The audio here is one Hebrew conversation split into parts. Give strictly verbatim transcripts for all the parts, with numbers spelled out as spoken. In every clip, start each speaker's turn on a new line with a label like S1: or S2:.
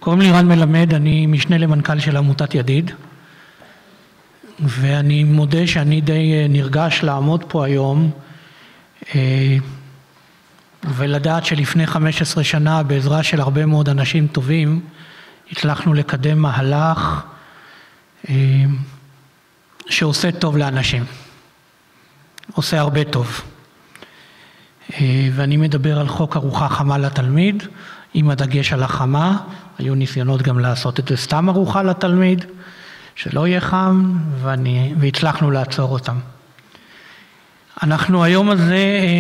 S1: קוראים לי רן מלמד, אני משנה למנכ"ל של עמותת ידיד, ואני מודה שאני די נרגש לעמוד פה היום, ולדעת שלפני חמש עשרה שנה, בעזרה של הרבה מאוד אנשים טובים, הצלחנו לקדם מהלך שעושה טוב לאנשים, עושה הרבה טוב. ואני מדבר על חוק ארוחה חמה לתלמיד, עם הדגש על החמה. היו ניסיונות גם לעשות את זה סתם ארוחה לתלמיד, שלא יהיה חם, ואני, והצלחנו לעצור אותם. אנחנו היום הזה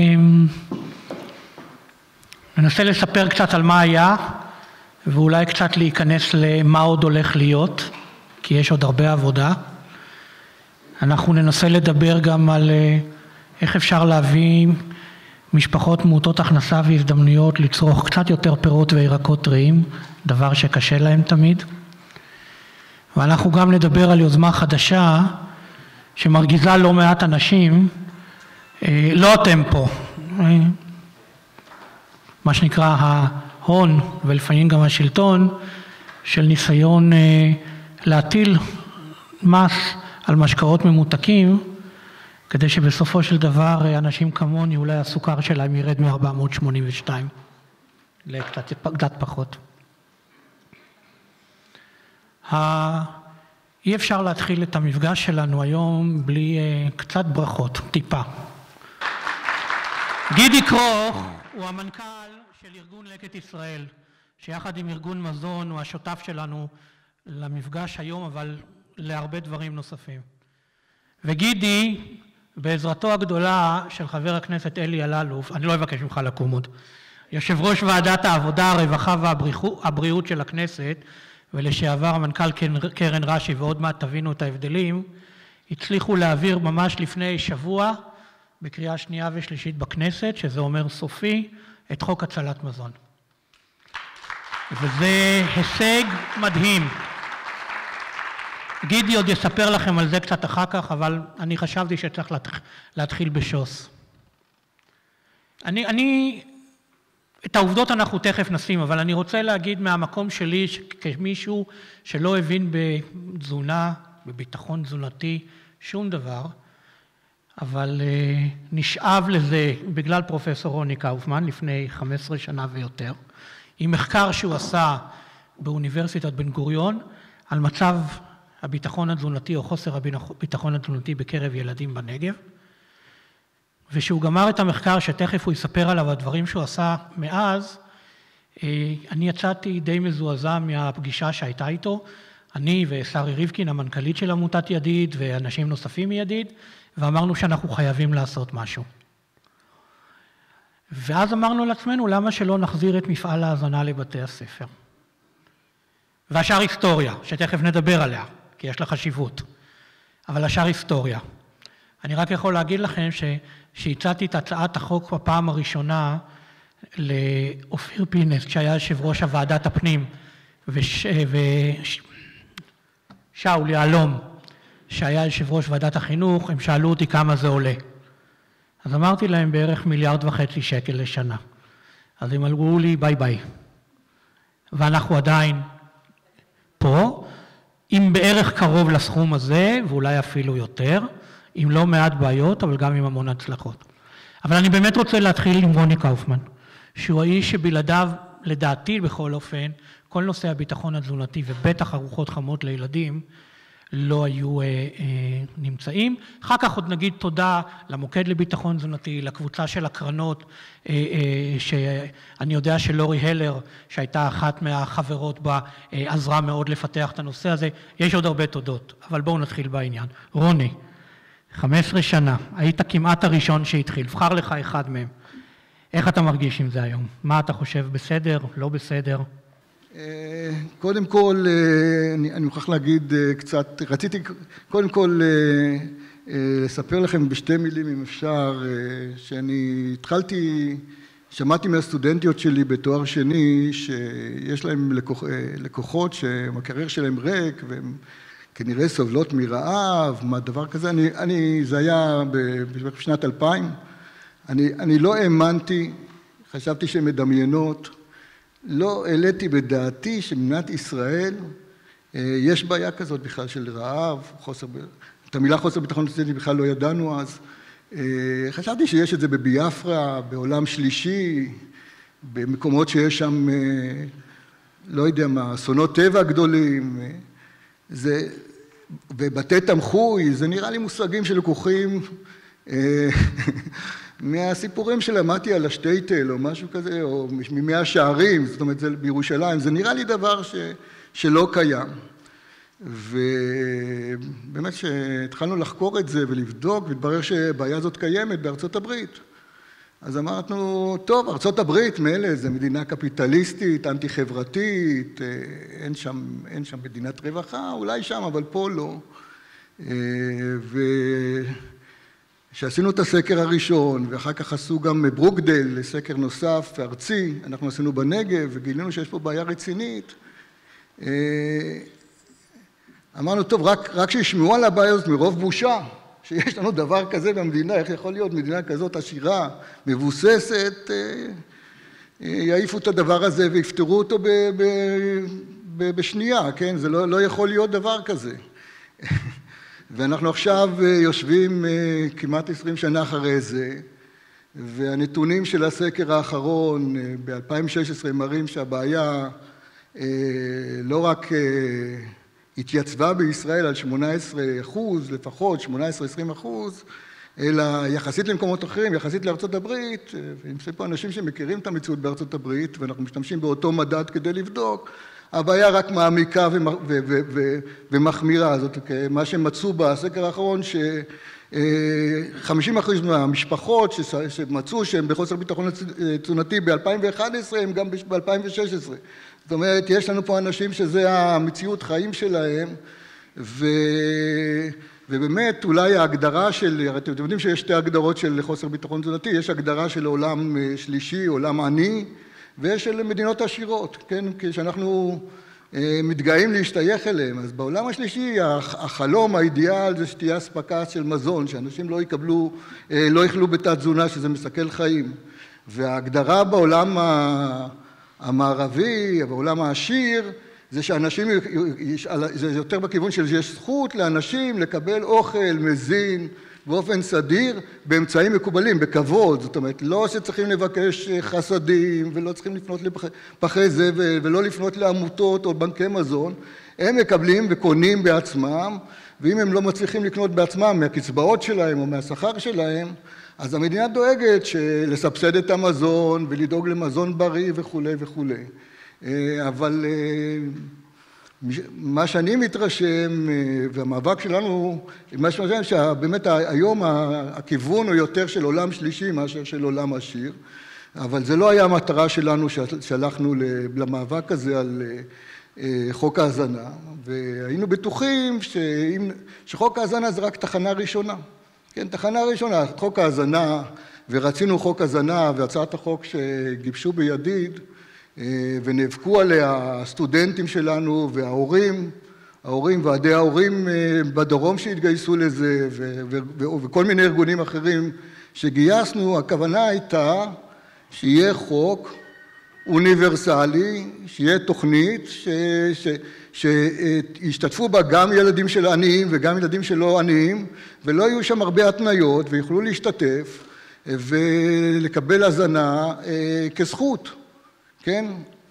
S1: ננסה לספר קצת על מה היה, ואולי קצת להיכנס למה עוד הולך להיות, כי יש עוד הרבה עבודה. אנחנו ננסה לדבר גם על איך אפשר להביא משפחות מעוטות הכנסה והזדמנויות לצרוך קצת יותר פירות וירקות טריים, דבר שקשה להם תמיד. ואנחנו גם נדבר על יוזמה חדשה שמרגיזה לא מעט אנשים, לא אתם פה, מה שנקרא ההון ולפעמים גם השלטון, של ניסיון להטיל מס על משקאות ממותקים, כדי שבסופו של דבר אנשים כמוני, אולי הסוכר שלהם ירד מ-ארבע מאות שמונים ושתיים לקצת קצת פחות. אי אפשר להתחיל את המפגש שלנו היום בלי קצת ברכות, טיפה. גידי כרוך הוא המנכ"ל של ארגון לקט ישראל, שיחד עם ארגון מזון הוא השותף שלנו למפגש היום, אבל להרבה דברים נוספים. וגידי, בעזרתו הגדולה של חבר הכנסת אלי אלאלוף, אני לא אבקש ממך לקום עוד, יושב ראש ועדת העבודה, הרווחה והבריאות של הכנסת, ולשעבר המנכ"ל קרן רש"י, ועוד מעט תבינו את ההבדלים, הצליחו להעביר ממש לפני שבוע, בקריאה שנייה ושלישית בכנסת, שזה אומר סופי, את חוק הצלת מזון. וזה הישג מדהים. גידי עוד יספר לכם על זה קצת אחר כך, אבל אני חשבתי שצריך להתחיל בשוס. אני, אני, את העובדות אנחנו תכף נשים, אבל אני רוצה להגיד מהמקום שלי, כמישהו שלא הבין בתזונה, בביטחון תזונתי, שום דבר, אבל uh, נשאב לזה בגלל פרופסור רוני קאופמן, לפני חמש עשרה שנה ויותר, עם מחקר שהוא עשה באוניברסיטת בן גוריון, על מצב הביטחון התזונתי או חוסר הביטחון התזונתי בקרב ילדים בנגב, ושהוא גמר את המחקר שתכף הוא יספר עליו הדברים שהוא עשה מאז, אני יצאתי די מזועזע מהפגישה שהייתה איתו, אני ושרי ריבקין, המנכ"לית של עמותת ידיד, ואנשים נוספים מידיד, ואמרנו שאנחנו חייבים לעשות משהו. ואז אמרנו לעצמנו, למה שלא נחזיר את מפעל ההזנה לבתי הספר? והשאר היסטוריה, שתכף נדבר עליה, כי יש לה חשיבות. אבל השאר היסטוריה. אני רק יכול להגיד לכם שהצעתי את הצעת החוק בפעם הראשונה לאופיר פינס, שהיה יושב ראש הוועדת הפנים, וש... ושאול יהלום, שהיה יושב ראש ועדת החינוך, הם שאלו אותי כמה זה עולה. אז אמרתי להם בערך מיליארד וחצי שקל לשנה. אז הם אמרו לי ביי ביי. ואנחנו עדיין פה, עם בערך קרוב לסכום הזה, ואולי אפילו יותר, עם לא מעט בעיות, אבל גם עם המון הצלחות. אבל אני באמת רוצה להתחיל עם רוני קאופמן, שהוא האיש שבלעדיו, לדעתי בכל אופן, כל נושא הביטחון התזונתי, ובטח ארוחות חמות לילדים, לא היו אה, אה, נמצאים. אחר כך עוד נגיד תודה למוקד לביטחון תזונתי, לקבוצה של הקרנות, אה, אה, שאני יודע שלורי הלר, שהייתה אחת מהחברות בה, אה, עזרה מאוד לפתח את הנושא הזה. יש עוד הרבה תודות, אבל בואו נתחיל בעניין. רוני, חמש עשרה שנה, היית כמעט הראשון שהתחיל, בחר לך אחד מהם. איך אתה מרגיש עם זה היום? מה אתה חושב, בסדר, לא בסדר?
S2: קודם כל, אני מוכרח להגיד קצת, רציתי קודם כל לספר לכם בשתי מילים אם אפשר, שאני התחלתי, שמעתי מהסטודנטיות שלי בתואר שני, שיש להם לקוח, לקוחות שהמקרר שלהם ריק, והם כנראה סובלות מרעב, מה דבר כזה, אני, אני, זה היה בשנת אלפיים, אני, אני לא האמנתי, חשבתי שהן מדמיינות, לא העליתי בדעתי שבמדינת ישראל יש בעיה כזאת בכלל של רעב, חוסר, את המילה חוסר ביטחון תזונתי בכלל לא ידענו אז. חשבתי שיש את זה בביאפרה, בעולם שלישי, במקומות שיש שם, לא יודע מה, אסונות טבע גדולים, זה, ובתי תמחוי, זה נראה לי מושגים שלקוחים מהסיפורים שלמדתי על השטייטל או משהו כזה, או ממאה השערים, זאת אומרת, זה בירושלים, זה נראה לי דבר ש, שלא קיים. ובאמת שהתחלנו לחקור את זה ולבדוק, והתברר שבעיה הזאת קיימת בארצות הברית. אז אמרנו, טוב, ארצות הברית, מאלה, זה מדינה קפיטליסטית, אנטי-חברתית, אין שם, אין שם מדינת רווחה, אולי שם, אבל פה לא. וכשעשינו את הסקר הראשון, ואחר כך עשו גם ברוקדייל, סקר נוסף, ארצי, אנחנו עשינו בנגב, וגילינו שיש פה בעיה רצינית. אמרנו, טוב, רק, רק שישמעו על הבעיה הזאת מרוב בושה, שיש לנו דבר כזה במדינה, איך יכול להיות מדינה כזאת עשירה, מבוססת, יעיפו את הדבר הזה ויפתרו אותו ב, ב, ב, בשנייה, כן? זה לא, לא יכול להיות דבר כזה. ואנחנו עכשיו יושבים כמעט עשרים שנה אחרי זה, והנתונים של הסקר האחרון ב-אלפיים ושש עשרה מראים שהבעיה לא רק התייצבה בישראל על שמונה עשרה אחוז, לפחות שמונה עשרה עד עשרים אחוז, אלא יחסית למקומות אחרים, יחסית לארצות הברית, ונמצא פה אנשים שמכירים את המציאות בארצות הברית, ואנחנו משתמשים באותו מדד כדי לבדוק, הבעיה רק מעמיקה ומחמירה. זאת מה שמצאו בסקר האחרון, ש-חמישים אחוז מהמשפחות שמצאו שהם בחוסר ביטחון תזונתי ב-אלפיים ואחת עשרה, הם גם ב-אלפיים ושש עשרה. זאת אומרת, יש לנו פה אנשים שזה המציאות חיים שלהם, ו... ובאמת אולי ההגדרה של, אתם יודעים שיש שתי הגדרות של חוסר ביטחון תזונתי, יש הגדרה של עולם שלישי, עולם עני, ויש של מדינות עשירות, כן? כשאנחנו מתגאים להשתייך אליהם. אז בעולם השלישי, החלום, האידיאל זה שתהיה אספקה של מזון, שאנשים לא יקבלו, לא יאכלו בתת תזונה, שזה מסכן חיים. וההגדרה בעולם המערבי, בעולם העשיר, זה שאנשים, זה יותר בכיוון של שיש זכות לאנשים לקבל אוכל מזין באופן סדיר, באמצעים מקובלים, בכבוד. זאת אומרת, לא שצריכים לבקש חסדים, ולא צריכים לפנות לפחי זבל, ולא לפנות לעמותות או בנקי מזון. הם מקבלים וקונים בעצמם, ואם הם לא מצליחים לקנות בעצמם מהקצבאות שלהם או מהשכר שלהם, אז המדינה דואגת לסבסד את המזון ולדאוג למזון בריא וכו' וכו'. אבל מה שאני מתרשם, והמאבק שלנו, מה שאני מתרשם, שבאמת היום הכיוון הוא יותר של עולם שלישי מאשר של עולם עשיר, אבל זה לא היה המטרה שלנו שהלכנו למאבק הזה על חוק ההזנה, והיינו בטוחים שחוק ההזנה זה רק תחנה ראשונה. כן, תחנה ראשונה, חוק ההזנה, ורצינו חוק הזנה, והצעת החוק שגיבשו בידיד, ונאבקו עליה הסטודנטים שלנו וההורים, ההורים, ועדי ההורים בדרום שהתגייסו לזה, וכל מיני ארגונים אחרים שגייסנו. הכוונה הייתה שיהיה חוק אוניברסלי, שיהיה תוכנית ש... ש... שישתתפו בה גם ילדים של עניים וגם ילדים שלא עניים, ולא יהיו שם הרבה התניות, ויוכלו להשתתף ולקבל הזנה כזכות, כן?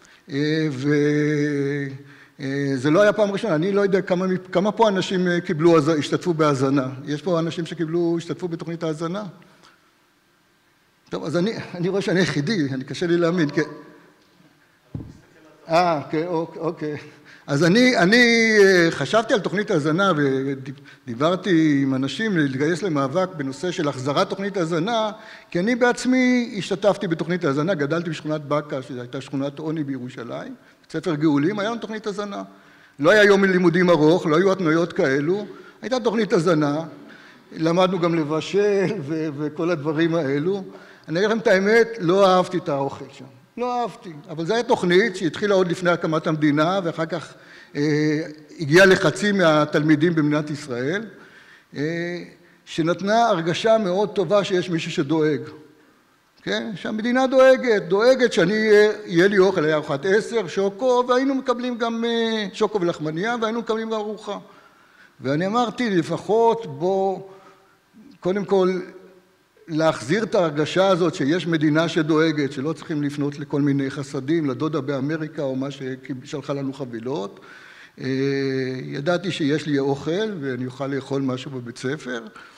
S2: וזה לא היה פעם ראשונה, אני לא יודע כמה, כמה פה אנשים קיבלו, השתתפו בהזנה. יש פה אנשים שקיבלו, השתתפו בתוכנית ההזנה? טוב, אז אני, אני רואה שאני יחידי, אני קשה לי להאמין. אה, אוקיי. אז אני, אני חשבתי על תוכנית ההזנה ודיברתי עם אנשים להתגייס למאבק בנושא של החזרת תוכנית ההזנה, כי אני בעצמי השתתפתי בתוכנית ההזנה, גדלתי בשכונת בקה, שזו הייתה שכונת עוני בירושלים, ספר גאולים, היה לנו תוכנית הזנה. לא היה יום לימודים ארוך, לא היו התנויות כאלו, הייתה תוכנית הזנה, למדנו גם לבשל ו- וכל הדברים האלו. אני אגיד לכם את האמת, לא אהבתי את האוכל שם. לא אהבתי, אבל זו הייתה תוכנית שהתחילה עוד לפני הקמת המדינה, ואחר כך אה, הגיעה לחצי מהתלמידים במדינת ישראל, אה, שנתנה הרגשה מאוד טובה שיש מישהו שדואג. כן? שהמדינה דואגת, דואגת שאני יהיה לי אוכל, היה ארוחת עשר, שוקו, והיינו מקבלים גם שוקו ולחמניה, והיינו מקבלים גם ארוחה. ואני אמרתי, לפחות בוא, קודם כל, להחזיר את ההרגשה הזאת שיש מדינה שדואגת, שלא צריכים לפנות לכל מיני חסדים, לדודה באמריקה או מה ששלחה לנו חבילות. ידעתי שיש לי אוכל ואני אוכל לאכול משהו בבית ספר.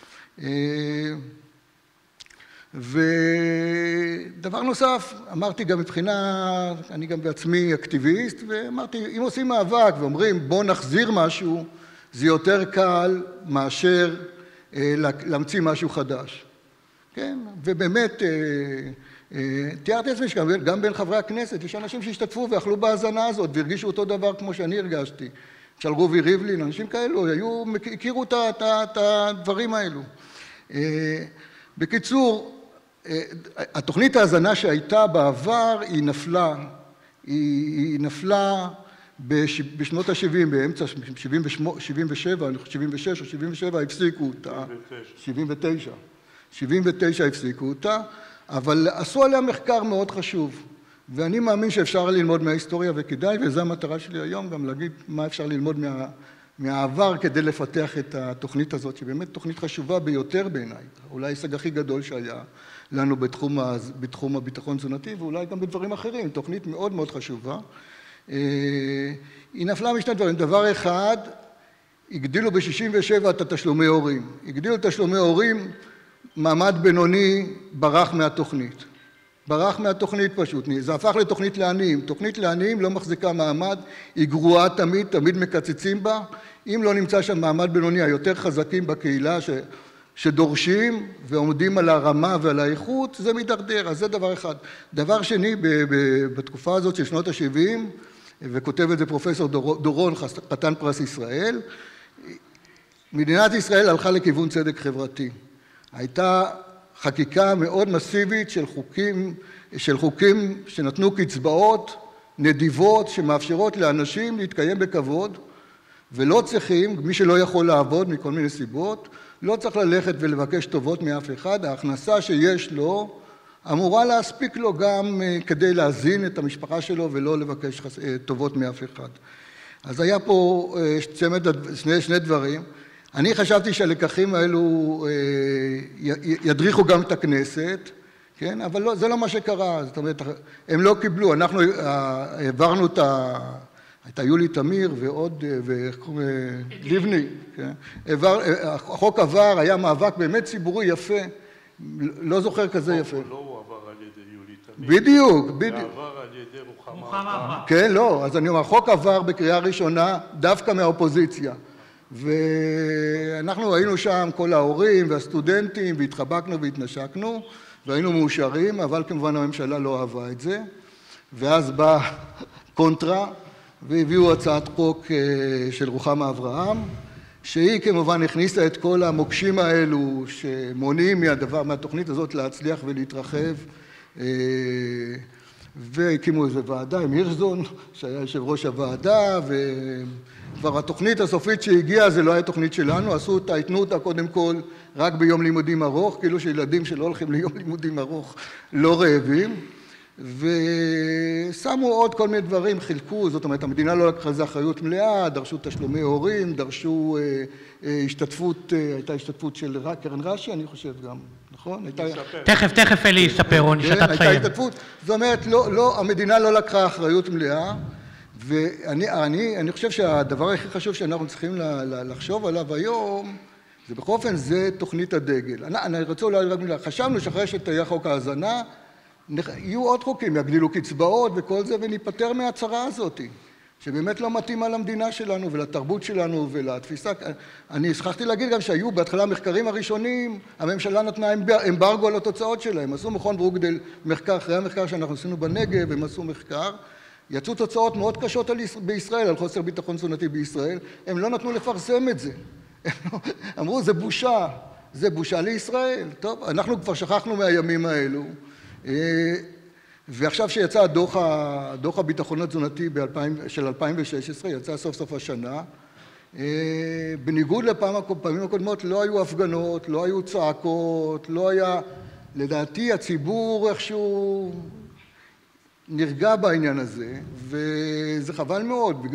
S2: ודבר נוסף, אמרתי גם מבחינה, אני גם בעצמי אקטיביסט, ואמרתי, אם עושים מאבק ואומרים בוא נחזיר משהו, זה יותר קל מאשר להמציא משהו חדש. כן? ובאמת, תיארתי לעצמי שגם בין חברי הכנסת יש אנשים שהשתתפו ואכלו בהאזנה הזאת והרגישו אותו דבר כמו שאני הרגשתי. של רובי ריבלין, אנשים כאלו, היו, הכירו את הדברים האלו. בקיצור, התוכנית ההאזנה שהייתה בעבר היא נפלה, היא נפלה בשנות ה-שבעים, באמצע שבעים ושבע, שבעים ושש או שבעים ושבע הפסיקו אותה. שבעים ותשע. שבעים ותשע הפסיקו אותה, אבל עשו עליה מחקר מאוד חשוב. ואני מאמין שאפשר ללמוד מההיסטוריה וכדאי, וזו המטרה שלי היום, גם להגיד מה אפשר ללמוד מה, מהעבר כדי לפתח את התוכנית הזאת, שבאמת תוכנית חשובה ביותר בעיניי. אולי ההישג הכי גדול שהיה לנו בתחום, בתחום הביטחון תזונתי, ואולי גם בדברים אחרים. תוכנית מאוד מאוד חשובה. היא נפלה משני דברים. דבר אחד, הגדילו ב-שישים ושבע את התשלומי הורים. הגדילו את תשלומי הורים, מעמד בינוני ברח מהתוכנית. ברח מהתוכנית פשוט. זה הפך לתוכנית לעניים. תוכנית לעניים לא מחזיקה מעמד, היא גרועה תמיד, תמיד מקצצים בה. אם לא נמצא שם מעמד בינוני, היותר חזקים בקהילה ש... שדורשים ועומדים על הרמה ועל האיכות, זה מתדרדר. אז זה דבר אחד. דבר שני, ב... ב... בתקופה הזאת של שנות ה-שבעים, וכותב את זה פרופסור דור... דורון, חתן פרס ישראל, מדינת ישראל הלכה לכיוון צדק חברתי. הייתה חקיקה מאוד מסיבית של חוקים, של חוקים שנתנו קצבאות נדיבות שמאפשרות לאנשים להתקיים בכבוד, ולא צריכים, מי שלא יכול לעבוד מכל מיני סיבות, לא צריך ללכת ולבקש טובות מאף אחד. ההכנסה שיש לו אמורה להספיק לו גם כדי להזין את המשפחה שלו ולא לבקש טובות מאף אחד. אז היה פה צמד, שני, שני דברים. אני חשבתי שהלקחים האלו ידריכו גם את הכנסת, כן? אבל לא, זה לא מה שקרה. זאת אומרת, הם לא קיבלו. אנחנו העברנו את ה... הייתה יולי תמיר ועוד, ולבני, כן? החוק עבר, היה מאבק באמת ציבורי יפה, לא זוכר כזה יפה.
S3: החוק לא הועבר על ידי יולי תמיר.
S2: בדיוק, בדיוק.
S3: זה עבר על ידי רוחמה אברהם.
S2: כן, לא, אז אני אומר, החוק עבר בקריאה ראשונה דווקא מהאופוזיציה. ואנחנו היינו שם, כל ההורים והסטודנטים, והתחבקנו והתנשקנו, והיינו מאושרים, אבל כמובן הממשלה לא אהבה את זה. ואז בא קונטרה, והביאו הצעת חוק של רוחמה אברהם, שהיא כמובן הכניסה את כל המוקשים האלו שמונעים מהדבר, מהתוכנית הזאת להצליח ולהתרחב, והקימו איזו ועדה עם הירשזון, שהיה יושב ראש הוועדה, וכבר התוכנית הסופית שהגיעה, זה לא היה תוכנית שלנו, עשו אותה, התנו אותה קודם כל רק ביום לימודים ארוך, כאילו שילדים שלא הולכים ליום לימודים ארוך לא רעבים, ושמו עוד כל מיני דברים, חילקו, זאת אומרת, המדינה לא לקחה איזו אחריות מלאה, דרשו תשלומי הורים, דרשו השתתפות, הייתה השתתפות של קרן רש"י, אני חושב גם, נכון?
S1: תכף, תכף אלי יספר, רוני, שאתה תסיים.
S2: הייתה השתתפות, זאת אומרת, לא, המדינה לא לקחה אחריות מלאה, ואני אני, אני חושב שהדבר הכי חשוב שאנחנו צריכים לחשוב עליו היום, זה בכל אופן, זה תוכנית הדגל. אני, אני רוצה אולי רק מילה, חשבנו שאחרי שתהיה חוק ההאזנה, יהיו עוד חוקים, יגדילו קצבאות וכל זה, וניפטר מהצרה הזאת, שבאמת לא מתאימה למדינה שלנו ולתרבות שלנו ולתפיסה. אני שכחתי להגיד גם שהיו בהתחלה המחקרים הראשונים, הממשלה נתנה אמברגו על התוצאות שלהם. עשו מכון ברוקדייל מחקר, אחרי המחקר שאנחנו עשינו בנגב, הם עשו מחקר. יצאו תוצאות מאוד קשות בישראל, על חוסר ביטחון תזונתי בישראל. הם לא נתנו לפרסם את זה. אמרו, זה בושה, זה בושה לישראל. טוב, אנחנו כבר שכחנו מהימים האלו. ועכשיו שיצא הדוח, הדוח הביטחון התזונתי של אלפיים ושש עשרה, יצא סוף סוף השנה, בניגוד לפעמים הקודמות לא היו הפגנות, לא היו צעקות, לא היה, לדעתי הציבור איכשהו נרגע בעניין הזה, וזה חבל מאוד.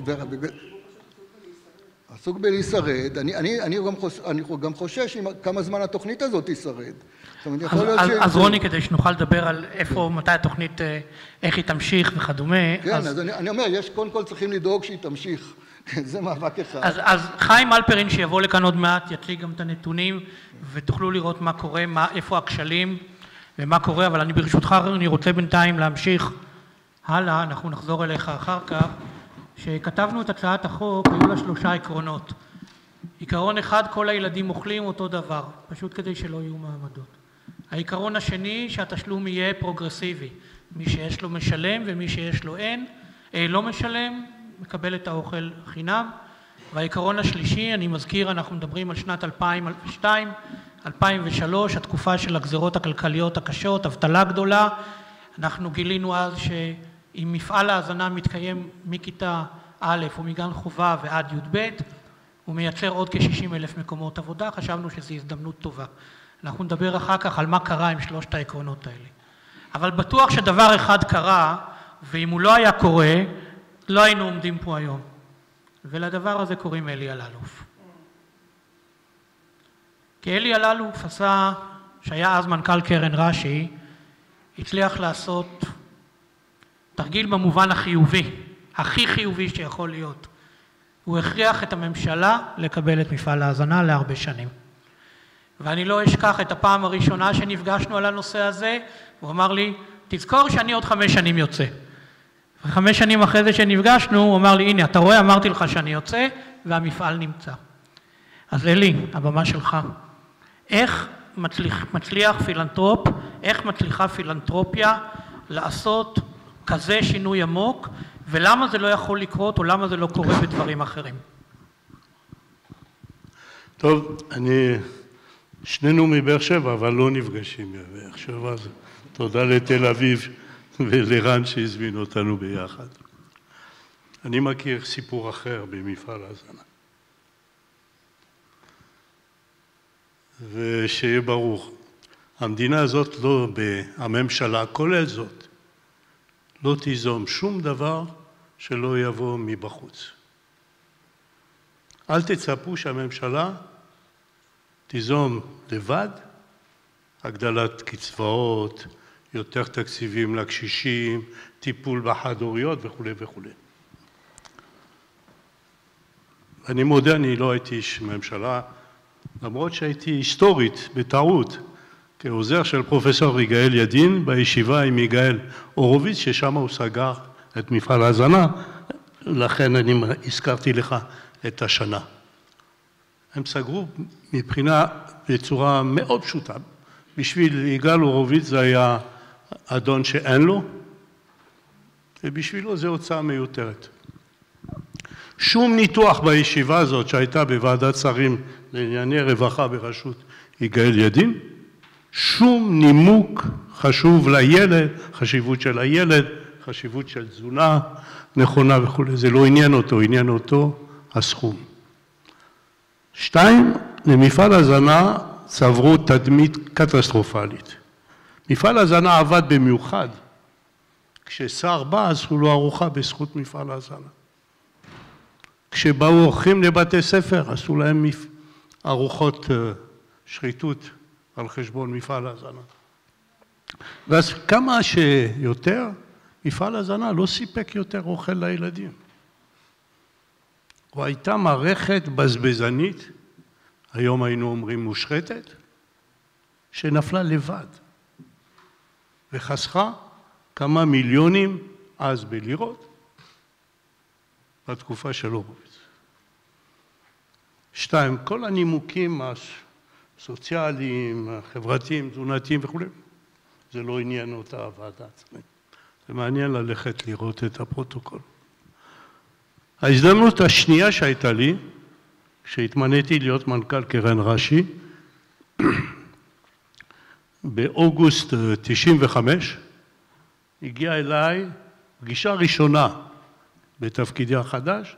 S2: עסוק בלהישרד. אני, אני, אני, גם חוש, אני גם חושש כמה זמן התוכנית הזאת תישרד.
S1: אז, אז, אז רוני, כדי שנוכל לדבר על איפה, מתי התוכנית, איך היא תמשיך וכדומה.
S2: כן, אז, אז אני, אני אומר, יש, קודם כל צריכים לדאוג שהיא תמשיך. זה מאבק אחד.
S1: אז, אז חיים אלפרין שיבוא לכאן עוד מעט, יציג גם את הנתונים, ותוכלו לראות מה קורה, מה, איפה הכשלים ומה קורה, אבל אני ברשותך, אני רוצה בינתיים להמשיך הלאה, אנחנו נחזור אליך אחר כך. שכתבנו את הצעת החוק, היו לה שלושה עקרונות. עיקרון אחד, כל הילדים אוכלים אותו דבר, פשוט כדי שלא יהיו מעמדות. העיקרון השני, שהתשלום יהיה פרוגרסיבי. מי שיש לו משלם ומי שיש לו אין, אה, לא משלם, מקבל את האוכל חינם. והעיקרון השלישי, אני מזכיר, אנחנו מדברים על שנת אלפיים ושתיים, אלפיים ושלוש, התקופה של הגזרות הכלכליות הקשות, אבטלה גדולה. אנחנו גילינו אז ש... אם מפעל ההזנה מתקיים מכיתה א' או מגן חובה ועד י"ב, הוא מייצר עוד כ-שישים אלף מקומות עבודה, חשבנו שזו הזדמנות טובה. אנחנו נדבר אחר כך על מה קרה עם שלושת העקרונות האלה. אבל בטוח שדבר אחד קרה, ואם הוא לא היה קורה, לא היינו עומדים פה היום. ולדבר הזה קוראים אלי אלאלוף. כי אלי אלאלוף עשה, שהיה אז מנכ"ל קרן רש"י, הצליח לעשות תרגיל במובן החיובי, הכי חיובי שיכול להיות. הוא הכריח את הממשלה לקבל את מפעל ההזנה להרבה שנים. ואני לא אשכח את הפעם הראשונה שנפגשנו על הנושא הזה, הוא אמר לי, תזכור שאני עוד חמש שנים יוצא. וחמש שנים אחרי זה שנפגשנו, הוא אמר לי, הנה, אתה רואה, אמרתי לך שאני יוצא, והמפעל נמצא. אז אלי, הבמה שלך. איך מצליח, מצליח פילנטרופ, איך מצליחה פילנטרופיה לעשות כזה שינוי עמוק, ולמה זה לא יכול לקרות, או למה זה לא קורה בדברים אחרים?
S3: טוב, אני, שנינו מבאר שבע, אבל לא נפגשים מבאר שבע, אז תודה לתל אביב ולרן שהזמין אותנו ביחד. אני מכיר סיפור אחר במפעל ההזנה. ושיהיה ברור, המדינה הזאת לא, הממשלה כולל זאת, לא תיזום שום דבר שלא יבוא מבחוץ. אל תצפו שהממשלה תיזום לבד, הגדלת קצבאות, יותר תקציבים לקשישים, טיפול בחד-הוריות וכו' וכו'. אני מודה, אני לא הייתי איש ממשלה, למרות שהייתי היסטורית, בטעות, כעוזר של פרופסור יגאל ידין, בישיבה עם יגאל הורוביץ, ששם הוא סגר את מפעל ההזנה, לכן אני הזכרתי לך את השנה. הם סגרו מבחינה בצורה מאוד פשוטה. בשביל יגאל הורוביץ זה היה אדון שאין לו, ובשבילו זה הוצאה מיותרת. שום ניתוח בישיבה הזאת שהייתה בוועדת שרים לענייני רווחה בראשות יגאל ידין, שום נימוק חשוב לילד, חשיבות של הילד, חשיבות של תזונה נכונה וכו'. זה לא עניין אותו, עניין אותו הסכום. שתיים, למפעל הזנה צברו תדמית קטסטרופלית. מפעל הזנה עבד במיוחד. כששר בא, עשו לו ארוחה בזכות מפעל הזנה. כשבאו אורחים לבתי ספר, עשו להם ארוחות שחיתות על חשבון מפעל הזנה. ואז כמה שיותר, מפעל הזנה לא סיפק יותר אוכל לילדים. הוא הייתה מערכת בזבזנית, היום היינו אומרים מושחתת, שנפלה לבד, וחסכה כמה מיליונים אז בלירות, בתקופה של הורוביץ. שתיים, כל הנימוקים הסוציאליים, החברתיים, תזונתיים וכו', זה לא עניין אותה הוועדה עצמית. זה מעניין ללכת לראות את הפרוטוקול. ההזדמנות השנייה שהייתה לי, כשהתמניתי להיות מנכ"ל קרן רש"י, באוגוסט תשעים וחמש, הגיעה אליי פגישה ראשונה בתפקידי החדש,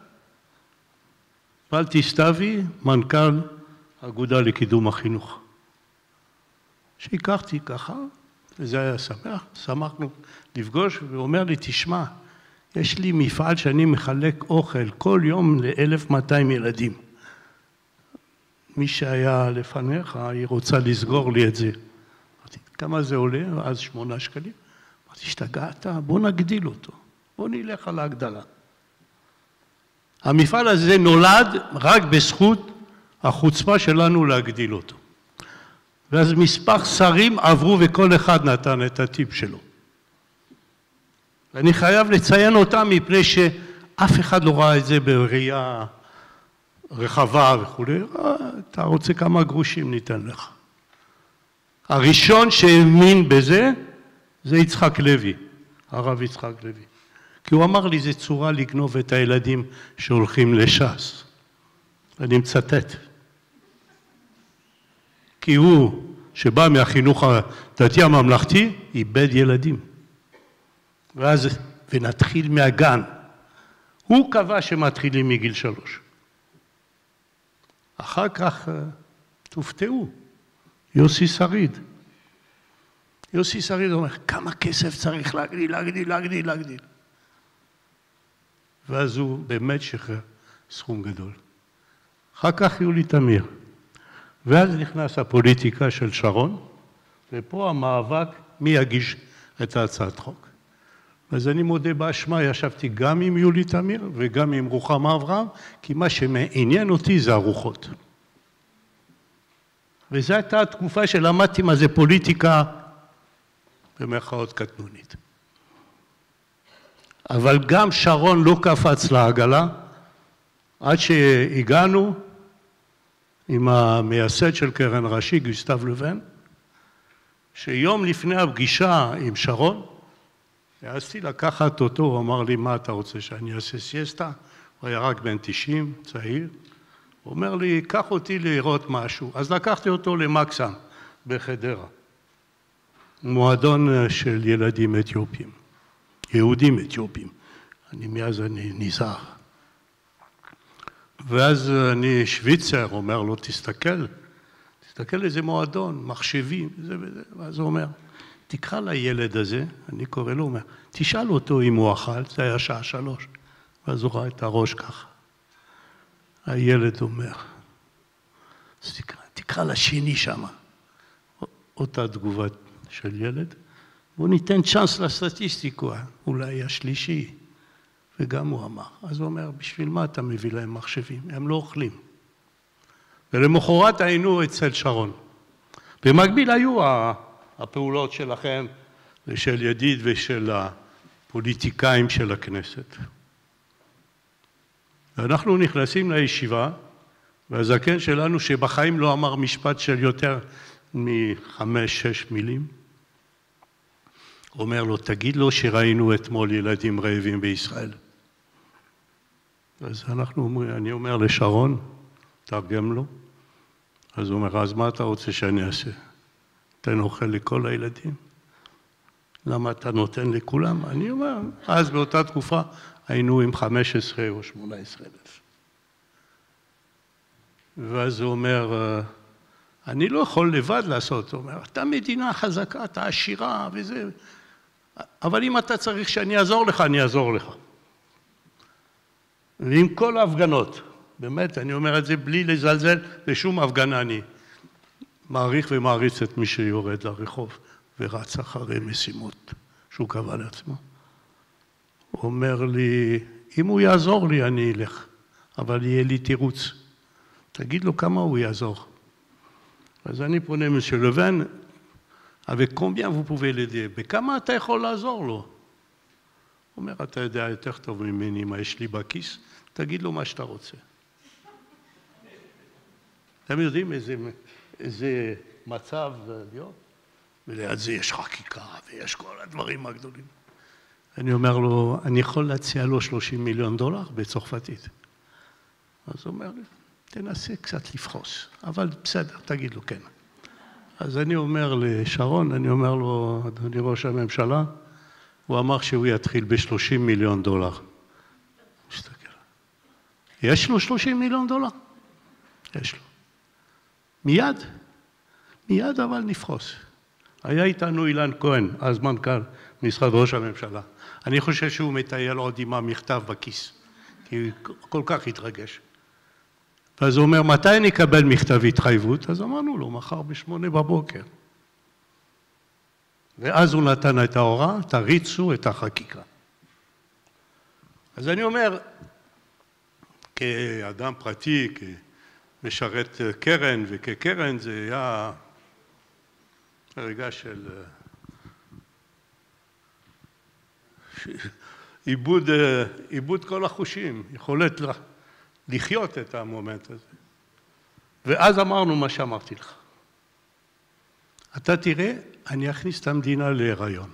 S3: פלטי סתיוי, מנכ"ל אגודה לקידום החינוך, שהכרתי ככה, וזה היה שמח, שמחנו לפגוש, והוא אומר לי, תשמע, יש לי מפעל שאני מחלק אוכל כל יום ל-אלף מאתיים ילדים. מי שהיה לפניך, היא רוצה לסגור לי את זה. אמרתי, כמה זה עולה? אז שמונה שקלים. אמרתי, השתגעת? בוא נגדיל אותו. בוא נלך על ההגדלה. המפעל הזה נולד רק בזכות החוצפה שלנו להגדיל אותו. ואז מספר שרים עברו וכל אחד נתן את הטיפ שלו. ואני חייב לציין אותם מפני שאף אחד לא ראה את זה בראייה רחבה וכו'. אתה רוצה כמה גרושים ניתן לך. הראשון שהאמין בזה זה יצחק לוי, הרב יצחק לוי. כי הוא אמר לי, זה צורה לגנוב את הילדים שהולכים לש"ס. אני מצטט. כי הוא, שבא מהחינוך הדתי הממלכתי, איבד ילדים. ואז, ונתחיל מהגן. הוא קבע שמתחילים מגיל שלוש. אחר כך, תופתעו, יוסי שריד. יוסי שריד אומר, כמה כסף צריך להגדיל, להגדיל, להגדיל, להגדיל. ואז הוא באמת שחרר סכום גדול. אחר כך יולי תמיר. ואז נכנס הפוליטיקה של שרון, ופה המאבק מי יגיש את הצעת חוק. אז אני מודה באשמה, ישבתי גם עם יולי תמיר וגם עם רוחמה אברהם, כי מה שמעניין אותי זה הרוחות. וזו הייתה התקופה שלמדתי מה זה פוליטיקה במרכאות קטנונית. אבל גם שרון לא קפץ לעגלה, עד שהגענו עם המייסד של קרן ראשי, גוסטב לובן, שיום לפני הפגישה עם שרון, העזתי לקחת אותו, הוא אמר לי, מה אתה רוצה שאני אעשה סיאסטה? הוא היה רק בן תשעים, צעיר. הוא אומר לי, קח אותי לראות משהו. אז לקחתי אותו למקסם בחדרה, מועדון של ילדים אתיופים, יהודים אתיופים. אני מאז אני נזהר. ואז אני שוויצר, אומר לו, תסתכל, תסתכל איזה מועדון, מחשבים, זה וזה. ואז הוא אומר, תקרא לילד הזה, אני קורא לו, אומר, תשאל אותו אם הוא אכל, זה היה שעה שלוש. ואז הוא ראה את הראש ככה. הילד אומר, תקרא, תקרא לשני שם. אותה תגובה של ילד. בוא ניתן צ'אנס לסטטיסטיקה, אולי השלישי. וגם הוא אמר. אז הוא אומר, בשביל מה אתה מביא להם מחשבים? הם לא אוכלים. ולמחרת היינו אצל שרון. במקביל היו הפעולות שלכם, ושל ידיד ושל הפוליטיקאים של הכנסת. ואנחנו נכנסים לישיבה, והזקן שלנו שבחיים לא אמר משפט של יותר מחמש, שש מילים, אומר לו, תגיד לו שראינו אתמול ילדים רעבים בישראל. אז אנחנו אומרים, אני אומר לשרון, תרגם לו. אז הוא אומר, אז מה אתה רוצה שאני אעשה? תן אוכל לכל הילדים? למה אתה נותן לכולם? אני אומר, אז באותה תקופה היינו עם חמש עשרה או שמונה עשרה אלף. ואז הוא אומר, אני לא יכול לבד לעשות. הוא אומר, אתה מדינה חזקה, אתה עשירה וזה. אבל אם אתה צריך שאני אעזור לך, אני אעזור לך. ועם כל ההפגנות, באמת, אני אומר את זה בלי לזלזל, בשום הפגנה אני מעריך ומעריץ את מי שיורד לרחוב ורץ אחרי משימות שהוא קבע לעצמו. הוא אומר לי, אם הוא יעזור לי, אני אלך, אבל יהיה לי תירוץ. תגיד לו כמה הוא יעזור. אז אני פונה monsieur Levin, avec combien vous pouvez l'aider? בכמה אתה יכול לעזור לו? הוא אומר, אתה יודע יותר טוב ממני מה יש לי בכיס, תגיד לו מה שאתה רוצה. אתם יודעים איזה, איזה מצב להיות? וליד זה יש חקיקה ויש כל הדברים הגדולים. אני אומר לו, אני יכול להציע לו שלושים מיליון דולר בצרפתית. אז הוא אומר לי, תנסה קצת לפחוס, אבל בסדר, תגיד לו כן. אז אני אומר לשרון, אני אומר לו, אדוני ראש הממשלה, הוא אמר שהוא יתחיל ב-שלושים מיליון דולר. מסתכל. יש לו שלושים מיליון דולר? יש לו. מיד, מיד אבל נפחוס. היה איתנו אילן כהן, אז מנכ"ל משרד ראש הממשלה. אני חושב שהוא מטייל עוד עם המכתב בכיס, כי הוא כל כך התרגש. ואז הוא אומר, מתי נקבל מכתב התחייבות? אז אמרנו לו, מחר בשמונה בבוקר. ואז הוא נתן את ההוראה, תריצו את החקיקה. אז אני אומר, כאדם פרטי, כמשרת קרן, וכקרן זה היה רגע של איבוד, איבוד כל החושים, יכולת לחיות את המומנט הזה. ואז אמרנו מה שאמרתי לך. אתה תראה, אני אכניס את המדינה להיריון.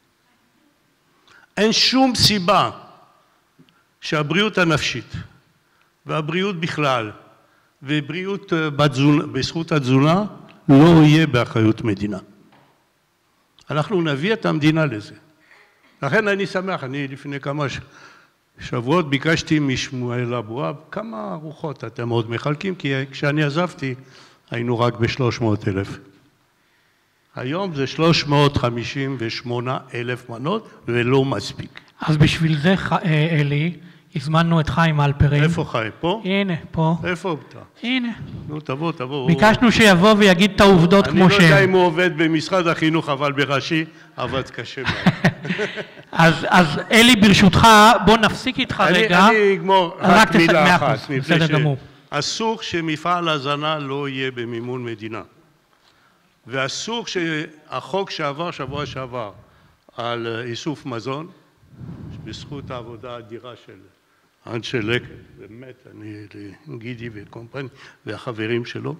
S3: אין שום סיבה שהבריאות הנפשית והבריאות בכלל ובריאות בזכות התזונה לא יהיה באחריות מדינה. אנחנו נביא את המדינה לזה. לכן אני שמח, אני לפני כמה שבועות ביקשתי משמואל אבואב, כמה ארוחות אתם עוד מחלקים, כי כשאני עזבתי היינו רק ב-שלוש מאות אלף. היום זה שלוש מאות חמישים ושמונה אלף מנות ולא מספיק.
S1: אז בשביל זה, אלי, הזמנו את חיים אלפרין.
S3: איפה חיים? פה?
S1: הנה, פה.
S3: איפה אתה?
S1: הנה.
S3: נו, תבוא, תבוא.
S1: ביקשנו שיבוא ויגיד את העובדות כמו שהם.
S3: אני לא יודע אם הוא עובד במשרד החינוך, אבל בראשי עבד קשה מאוד.
S1: אז אלי, ברשותך, בוא נפסיק איתך רגע.
S3: אני אגמור רק מילה אחת. בסדר גמור. אסור שמפעל הזנה לא יהיה במימון מדינה. ואסור שהחוק שעבר שבוע שעבר על איסוף מזון, בזכות העבודה האדירה של אנשי לקט, באמת, אני גידי וקומפני והחברים שלו,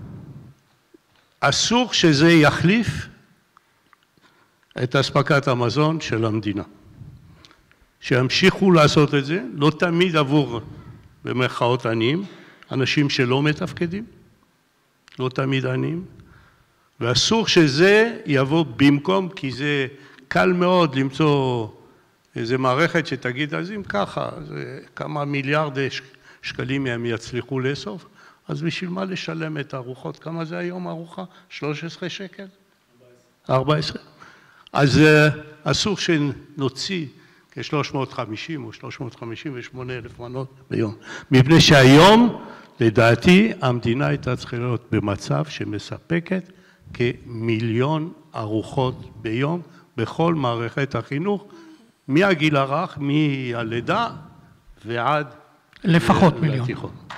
S3: אסור שזה יחליף את אספקת המזון של המדינה. שימשיכו לעשות את זה, לא תמיד עבור במרכאות עניים, אנשים שלא מתפקדים, לא תמיד עניים, ואסור שזה יבוא במקום, כי זה קל מאוד למצוא איזו מערכת שתגיד, אז אם ככה, זה כמה מיליארדי שקלים הם יצליחו לאסוף, אז בשביל מה לשלם את הארוחות? כמה זה היום ארוחה? שלוש עשרה שקל? ארבע עשרה. אז אסור שנוציא כ-שלוש מאות וחמישים או שלוש מאות חמישים ושמונה אלף מנות ביום. מפני שהיום, לדעתי, המדינה הייתה צריכה להיות במצב שמספקת כמיליון ארוחות ביום בכל מערכת החינוך, מהגיל הרך, מהלידה ועד
S1: לפחות מיליון.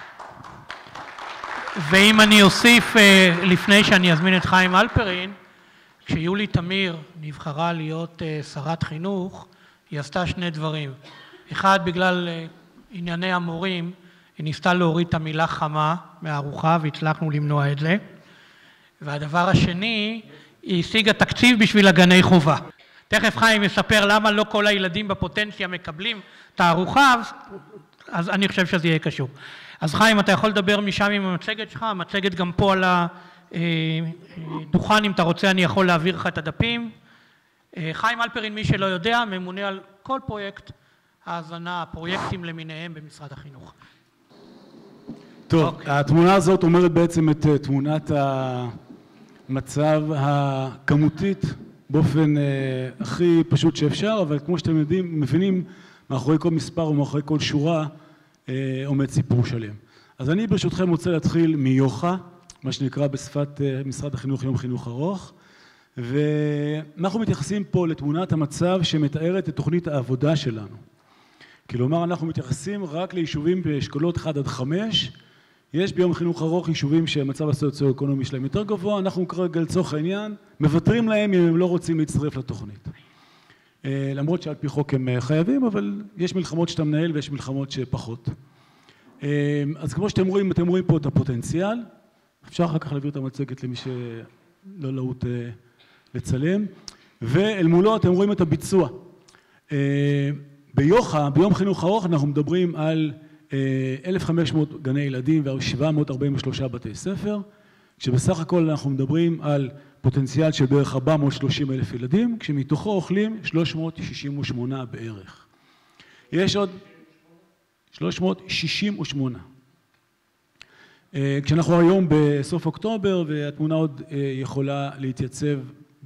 S1: ואם אני אוסיף, לפני שאני אזמין את חיים אלפרין, כשיולי תמיר נבחרה להיות שרת חינוך, היא עשתה שני דברים. אחד, בגלל ענייני המורים, היא ניסתה להוריד את המילה חמה מהארוחה, והצלחנו למנוע את זה. והדבר השני, היא השיגה תקציב בשביל הגני חובה. תכף חיים יספר למה לא כל הילדים בפוטנציה מקבלים את הארוחה, אז אני חושב שזה יהיה קשור. אז חיים, אתה יכול לדבר משם עם המצגת שלך, המצגת גם פה על הדוכן, אם אתה רוצה אני יכול להעביר לך את הדפים. חיים אלפרין, מי שלא יודע, ממונה על כל פרויקט ההזנה, הפרויקטים למיניהם במשרד החינוך.
S4: טוב, התמונה הזאת אומרת בעצם את תמונת המצב הכמותית, באופן הכי פשוט שאפשר, אבל כמו שאתם יודעים, מבינים, מאחורי כל מספר ומאחורי כל שורה עומד סיפור שלם. אז אני ברשותכם רוצה להתחיל מיוחה, מה שנקרא בשפת משרד החינוך יום חינוך ארוך, ואנחנו מתייחסים פה לתמונת המצב שמתארת את תוכנית העבודה שלנו. כלומר, אנחנו מתייחסים רק ליישובים באשכולות אחת עד חמש, יש ביום חינוך ארוך יישובים שהמצב הסוציו-אקונומי שלהם יותר גבוה, אנחנו כרגע לצורך העניין מוותרים להם אם הם לא רוצים להצטרף לתוכנית. למרות שעל פי חוק הם חייבים, אבל יש מלחמות שאתה מנהל ויש מלחמות שפחות. אז כמו שאתם רואים, אתם רואים פה את הפוטנציאל, אפשר אחר כך להעביר את המצגת למי שלא להוט לצלם, ואל מולו אתם רואים את הביצוע. ביוחה, ביום חינוך ארוך, אנחנו מדברים על אלף וחמש מאות גני ילדים ו-שבע מאות ארבעים ושלושה בתי ספר, כשבסך הכל אנחנו מדברים על פוטנציאל של בערך ארבע מאות ושלושים אלף ילדים, כשמתוכו אוכלים שלוש מאות שישים ושמונה בערך. יש עוד שלוש מאות שישים ושמונה. כשאנחנו היום בסוף אוקטובר, והתמונה עוד יכולה להתייצב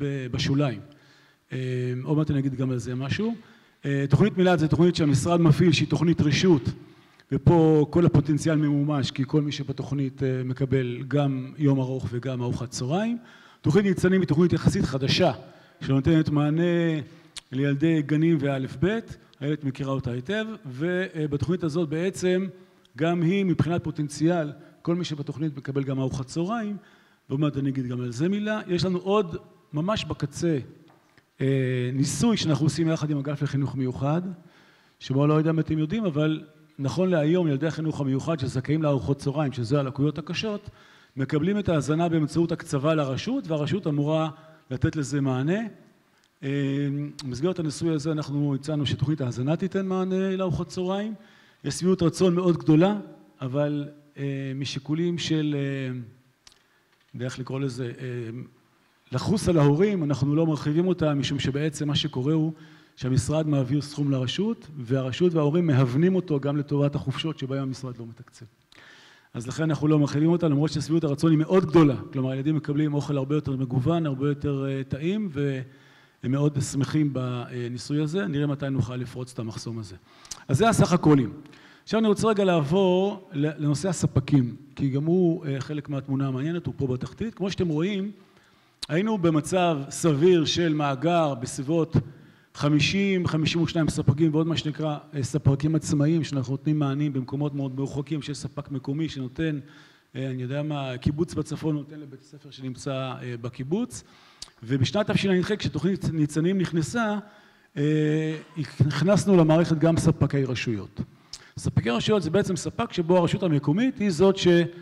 S4: בשוליים. עוד מעט אני אגיד גם על זה משהו. תוכנית מיל"ת זה תוכנית שהמשרד מפעיל, שהיא תוכנית רשות, ופה כל הפוטנציאל ממומש, כי כל מי שבתוכנית מקבל גם יום ארוך וגם ארוחת צהריים. תוכנית ניצנים היא תוכנית יחסית חדשה, שנותנת מענה לילדי גנים ואלף בית, הילד מכירה אותה היטב, ובתוכנית הזאת בעצם גם היא מבחינת פוטנציאל, כל מי שבתוכנית מקבל גם ארוחת צהריים, ועוד מעט אני אגיד גם על זה מילה. יש לנו עוד ממש בקצה ניסוי שאנחנו עושים יחד עם אגף לחינוך מיוחד, שבו לא יודע אם אתם יודעים, אבל נכון להיום ילדי החינוך המיוחד שזכאים לארוחות צהריים, שזה הלקויות הקשות, מקבלים את ההזנה באמצעות הקצבה לרשות, והרשות אמורה לתת לזה מענה. במסגרת הניסוי הזה אנחנו הצענו שתוכנית ההזנה תיתן מענה לארוחות צהריים. יש שביעות רצון מאוד גדולה, אבל משיקולים של, דרך לקרוא לזה, לחוס על ההורים, אנחנו לא מרחיבים אותה, משום שבעצם מה שקורה הוא שהמשרד מעביר סכום לרשות, והרשות וההורים מהוונים אותו גם לטובת החופשות שבהם המשרד לא מתקצב. אז לכן אנחנו לא מרחיבים אותה, למרות ששביעות הרצון היא מאוד גדולה. כלומר, הילדים מקבלים אוכל הרבה יותר מגוון, הרבה יותר טעים, והם מאוד שמחים בניסוי הזה. נראה מתי נוכל לפרוץ את המחסום הזה. אז זה הסך הכולים. עכשיו אני רוצה רגע לעבור לנושא הספקים, כי גם הוא חלק מהתמונה המעניינת, הוא פה בתחתית. כמו שאתם רואים, היינו במצב סביר של מאגר בסביבות חמישים חמישים ושניים ספקים, ועוד מה שנקרא ספקים עצמאיים, שאנחנו נותנים מענים במקומות מאוד מרוחקים, שיש ספק מקומי שנותן, אני יודע מה, קיבוץ בצפון נותן לבית הספר שנמצא בקיבוץ, ובשנת תשע"ח, כשתוכנית ניצנים נכנסה, הכנסנו למערכת גם ספקי רשויות. ספקי רשויות זה בעצם ספק שבו הרשות המקומית היא זאת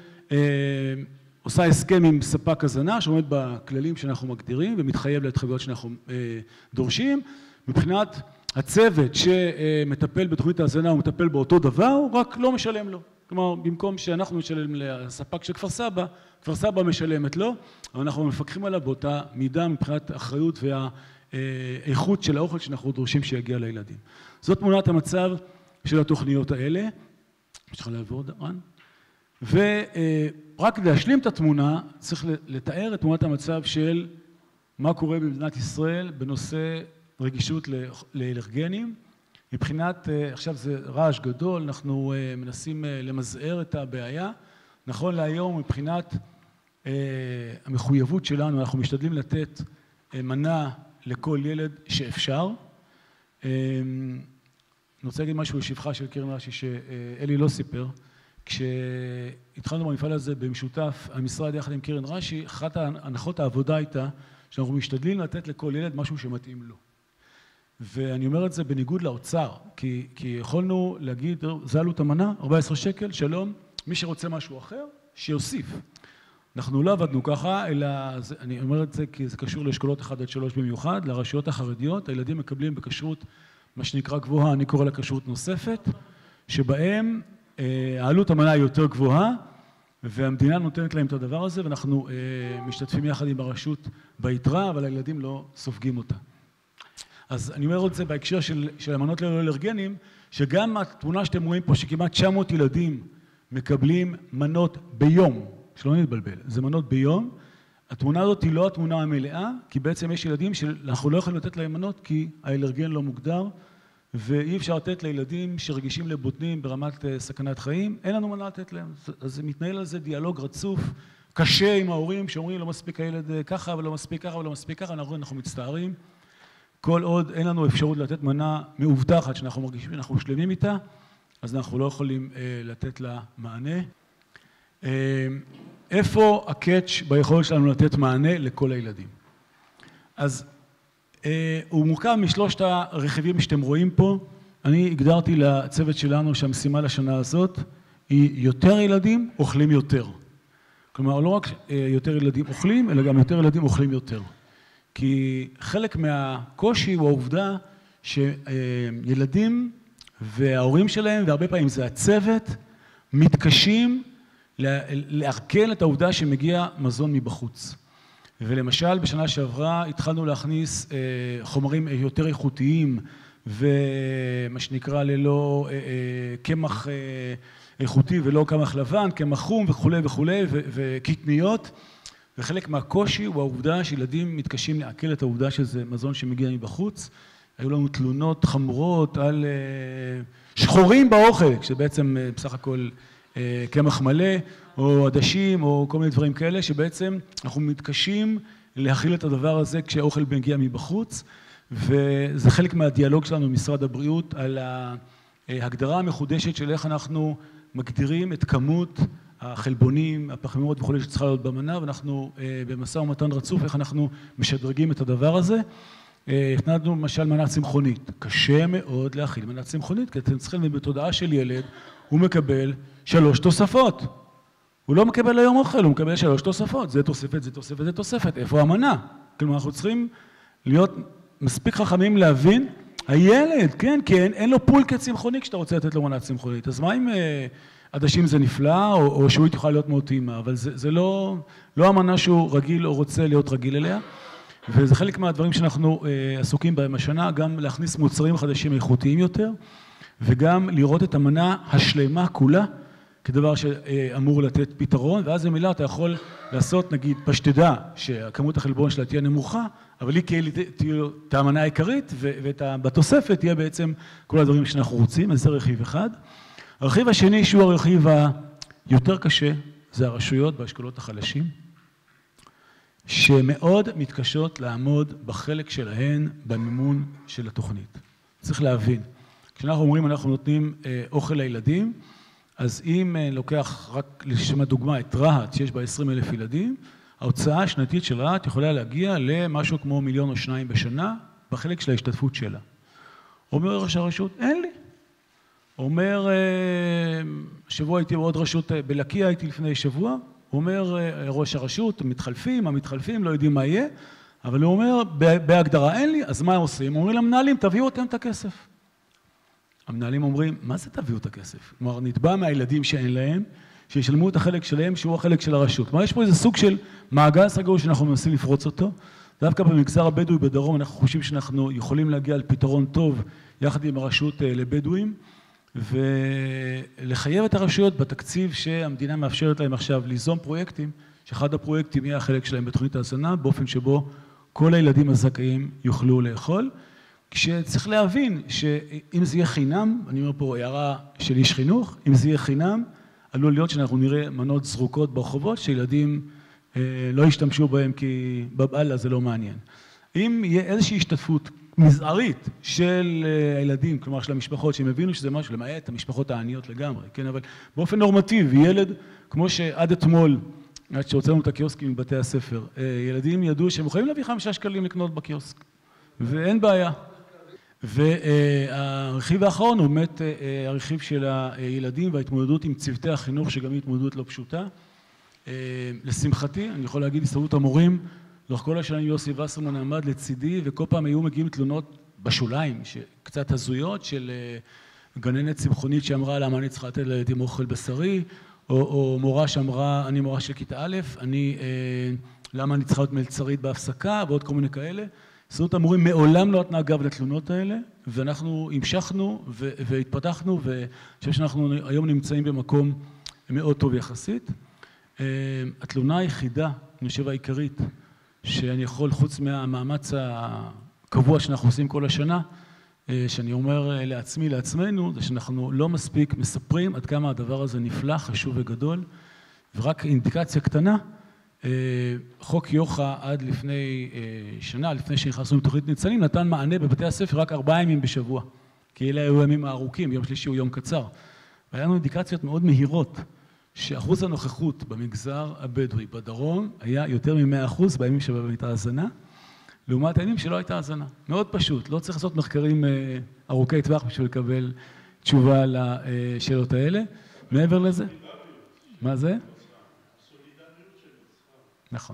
S4: שעושה הסכם עם ספק הזנה, שעומד בכללים שאנחנו מגדירים ומתחייב להתחייבויות שאנחנו דורשים. מבחינת הצוות שמטפל בתוכנית ההזנה, הוא מטפל באותו דבר, הוא רק לא משלם לו. כלומר, במקום שאנחנו משלם לספק של כפר סבא, כפר סבא משלמת לו, אבל אנחנו מפקחים עליו באותה מידה מבחינת האחריות והאיכות של האוכל שאנחנו דורשים שיגיע לילדים. זאת תמונת המצב של התוכניות האלה. יש לך לעבור דרן? ורק כדי להשלים את התמונה, צריך לתאר את תמונת המצב של מה קורה במדינת ישראל בנושא רגישות לאלרגנים. מבחינת, עכשיו זה רעש גדול, אנחנו מנסים למזער את הבעיה. נכון להיום, מבחינת המחויבות שלנו, אנחנו משתדלים לתת מנה לכל ילד שאפשר. אני רוצה להגיד משהו לשבחה של קרן רש"י שאלי לא סיפר. כשהתחלנו במפעל הזה במשותף, המשרד יחד עם קרן רש"י, אחת ההנחות העבודה הייתה שאנחנו משתדלים לתת לכל ילד משהו שמתאים לו. ואני אומר את זה בניגוד לאוצר, כי, כי יכולנו להגיד, זה עלות המנה, ארבעה עשר שקל, שלום, מי שרוצה משהו אחר, שיוסיף. אנחנו לא עבדנו ככה, אלא, זה, אני אומר את זה כי זה קשור לאשכולות אחת עד שלוש במיוחד, לרשויות החרדיות, הילדים מקבלים בכשרות, מה שנקרא גבוהה, אני קורא לה כשרות נוספת, שבהם העלות המנה היא יותר גבוהה, והמדינה נותנת להם את הדבר הזה, ואנחנו משתתפים יחד עם הרשות ביתרה, אבל הילדים לא סופגים אותה. אז אני אומר את זה בהקשר של, של המנות ללא אלרגנים, שגם התמונה שאתם רואים פה, שכמעט תשע מאות ילדים מקבלים מנות ביום, שלא נתבלבל, זה מנות ביום, התמונה הזאת היא לא התמונה המלאה, כי בעצם יש ילדים שאנחנו לא יכולים לתת להם מנות, כי האלרגן לא מוגדר, ואי אפשר לתת לילדים שרגישים לבוטנים ברמת סכנת חיים, אין לנו מנה לתת להם. אז זה מתנהל על זה דיאלוג רצוף, קשה עם ההורים שאומרים לא מספיק הילד ככה, ולא מספיק ככה, ולא מספיק ככה, אנחנו, אנחנו מצטערים. כל עוד אין לנו אפשרות לתת מנה מאובטחת שאנחנו מרגישים, אנחנו שלמים איתה, אז אנחנו לא יכולים אה, לתת לה מענה. אה, איפה הקאץ' ביכולת שלנו לתת מענה לכל הילדים? אז אה, הוא מורכב משלושת הרכיבים שאתם רואים פה. אני הגדרתי לצוות שלנו שהמשימה לשנה הזאת היא יותר ילדים אוכלים יותר. כלומר, לא רק אה, יותר ילדים אוכלים, אלא גם יותר ילדים אוכלים יותר. כי חלק מהקושי הוא העובדה שילדים וההורים שלהם, והרבה פעמים זה הצוות, מתקשים לעכל את העובדה שמגיע מזון מבחוץ. ולמשל, בשנה שעברה התחלנו להכניס חומרים יותר איכותיים, ומה שנקרא ללא קמח איכותי ולא קמח לבן, קמח חום וכו' וכו', וקטניות, וחלק מהקושי הוא העובדה שילדים מתקשים לעכל את העובדה שזה מזון שמגיע מבחוץ. היו לנו תלונות חמורות על שחורים באוכל, כשבעצם בסך הכל קמח מלא, או עדשים, או כל מיני דברים כאלה, שבעצם אנחנו מתקשים להכיל את הדבר הזה כשהאוכל מגיע מבחוץ, וזה חלק מהדיאלוג שלנו במשרד הבריאות על ההגדרה המחודשת של איך אנחנו מגדירים את כמות החלבונים, הפחמימות וכו' שצריכה להיות במנה, ואנחנו במשא ומתן רצוף איך אנחנו משדרגים את הדבר הזה. הכנסנו למשל מנה צמחונית, קשה מאוד להכיל מנה צמחונית, כי אתם צריכים בתודעה של ילד, הוא מקבל שלוש תוספות. הוא לא מקבל היום אוכל, הוא מקבל שלוש תוספות, זה תוספת, זה תוספת, זה תוספת, איפה המנה? כלומר, אנחנו צריכים להיות מספיק חכמים להבין, הילד, כן, כן, אין לו פולקה צמחוני כשאתה רוצה לתת לו מנה צמחונית, אז מה אם עדשים זה נפלא, או, או שהוא תוכל להיות מאוד טעימה, אבל זה, זה לא, לא המנה שהוא רגיל או רוצה להיות רגיל אליה, וזה חלק מהדברים שאנחנו אה, עסוקים בהם השנה, גם להכניס מוצרים חדשים איכותיים יותר, וגם לראות את המנה השלמה כולה, כדבר שאמור לתת פתרון, ואז במילה אתה יכול לעשות, נגיד, פשטדה, שכמות החלבון שלה תהיה נמוכה, אבל היא תהיה את המנה העיקרית, ובתוספת תהיה בעצם כל הדברים שאנחנו רוצים, אז זה רכיב אחד. הרכיב השני, שהוא הרכיב היותר קשה, זה הרשויות באשכולות החלשים, שמאוד מתקשות לעמוד בחלק שלהן במימון של התוכנית. צריך להבין, כשאנחנו אומרים אנחנו נותנים אוכל לילדים, אז אם לוקח רק לשם הדוגמה את רהט, שיש בה עשרים אלף ילדים, ההוצאה השנתית של רהט יכולה להגיע למשהו כמו מיליון או שניים בשנה, בחלק של ההשתתפות שלה. אומר ראש הרשות, אין לי. אומר, שבוע הייתי בעוד רשות, בלקיה הייתי לפני שבוע, אומר ראש הרשות, מתחלפים, המתחלפים, לא יודעים מה יהיה, אבל הוא אומר, בהגדרה אין לי, אז מה הם עושים? אומרים למנהלים, תביאו אתם את הכסף. המנהלים אומרים, מה זה תביאו את הכסף? כלומר, נתבע מהילדים שאין להם, שישלמו את החלק שלהם, שהוא החלק של הרשות. כלומר, יש פה איזה סוג של מעגל סגור שאנחנו מנסים לפרוץ אותו. דווקא במגזר הבדואי בדרום, אנחנו חושבים שאנחנו יכולים להגיע על פתרון טוב, יחד עם הרשות לבדואים, ולחייב את הרשויות בתקציב שהמדינה מאפשרת להם עכשיו ליזום פרויקטים, שאחד הפרויקטים יהיה החלק שלהם בתוכנית ההזנה, באופן שבו כל הילדים הזכאים יוכלו לאכול. כשצריך להבין שאם זה יהיה חינם, אני אומר פה הערה של איש חינוך, אם זה יהיה חינם, עלול להיות שאנחנו נראה מנות זרוקות ברחובות, שילדים אה, לא ישתמשו בהם כי בבעלה זה לא מעניין. אם יהיה איזושהי השתתפות מזערית של הילדים, כלומר של המשפחות, שהם הבינו שזה משהו, למעט המשפחות העניות לגמרי, כן, אבל באופן נורמטיבי, ילד, כמו שעד אתמול, עד שהוצאנו את הקיוסקים מבתי הספר, ילדים ידעו שהם יכולים להביא חמישה שקלים לקנות בקיוסק, ואין בעיה. והרכיב האחרון הוא באמת הרכיב של הילדים וההתמודדות עם צוותי החינוך, שגם היא התמודדות לא פשוטה. לשמחתי, אני יכול להגיד, הסתדרות המורים, לאורך כל השנים יוסי וסרמן עמד לצידי, וכל פעם היו מגיעים תלונות בשוליים, קצת הזויות של גננת צמחונית שאמרה למה אני צריכה לתת לילדים אוכל בשרי, או, או מורה שאמרה, אני מורה של כיתה א', אני, למה אני צריכה להיות מלצרית בהפסקה, ועוד כל מיני כאלה. הסתדרות המורים מעולם לא נתנה גב לתלונות האלה, ואנחנו המשכנו והתפתחנו, ואני חושב שאנחנו היום נמצאים במקום מאוד טוב יחסית. התלונה היחידה, אני חושב העיקרית, שאני יכול, חוץ מהמאמץ הקבוע שאנחנו עושים כל השנה, שאני אומר לעצמי, לעצמנו, זה שאנחנו לא מספיק מספרים עד כמה הדבר הזה נפלא, חשוב וגדול, ורק אינדיקציה קטנה, חוק יוחה עד לפני שנה, לפני שנכנסנו לתוכנית ניצנים, נתן מענה בבתי הספר רק ארבעה ימים בשבוע, כי אלה היו הימים הארוכים, יום שלישי הוא יום קצר. והיה לנו אינדיקציות מאוד מהירות, שאחוז הנוכחות במגזר הבדואי בדרום היה יותר מ-מאה אחוז בימים שבהם הייתה הזנה, לעומת הימים שלא הייתה הזנה. מאוד פשוט, לא צריך לעשות מחקרים ארוכי טווח בשביל לקבל תשובה לשאלות האלה. מעבר לזה, מה זה? נכון.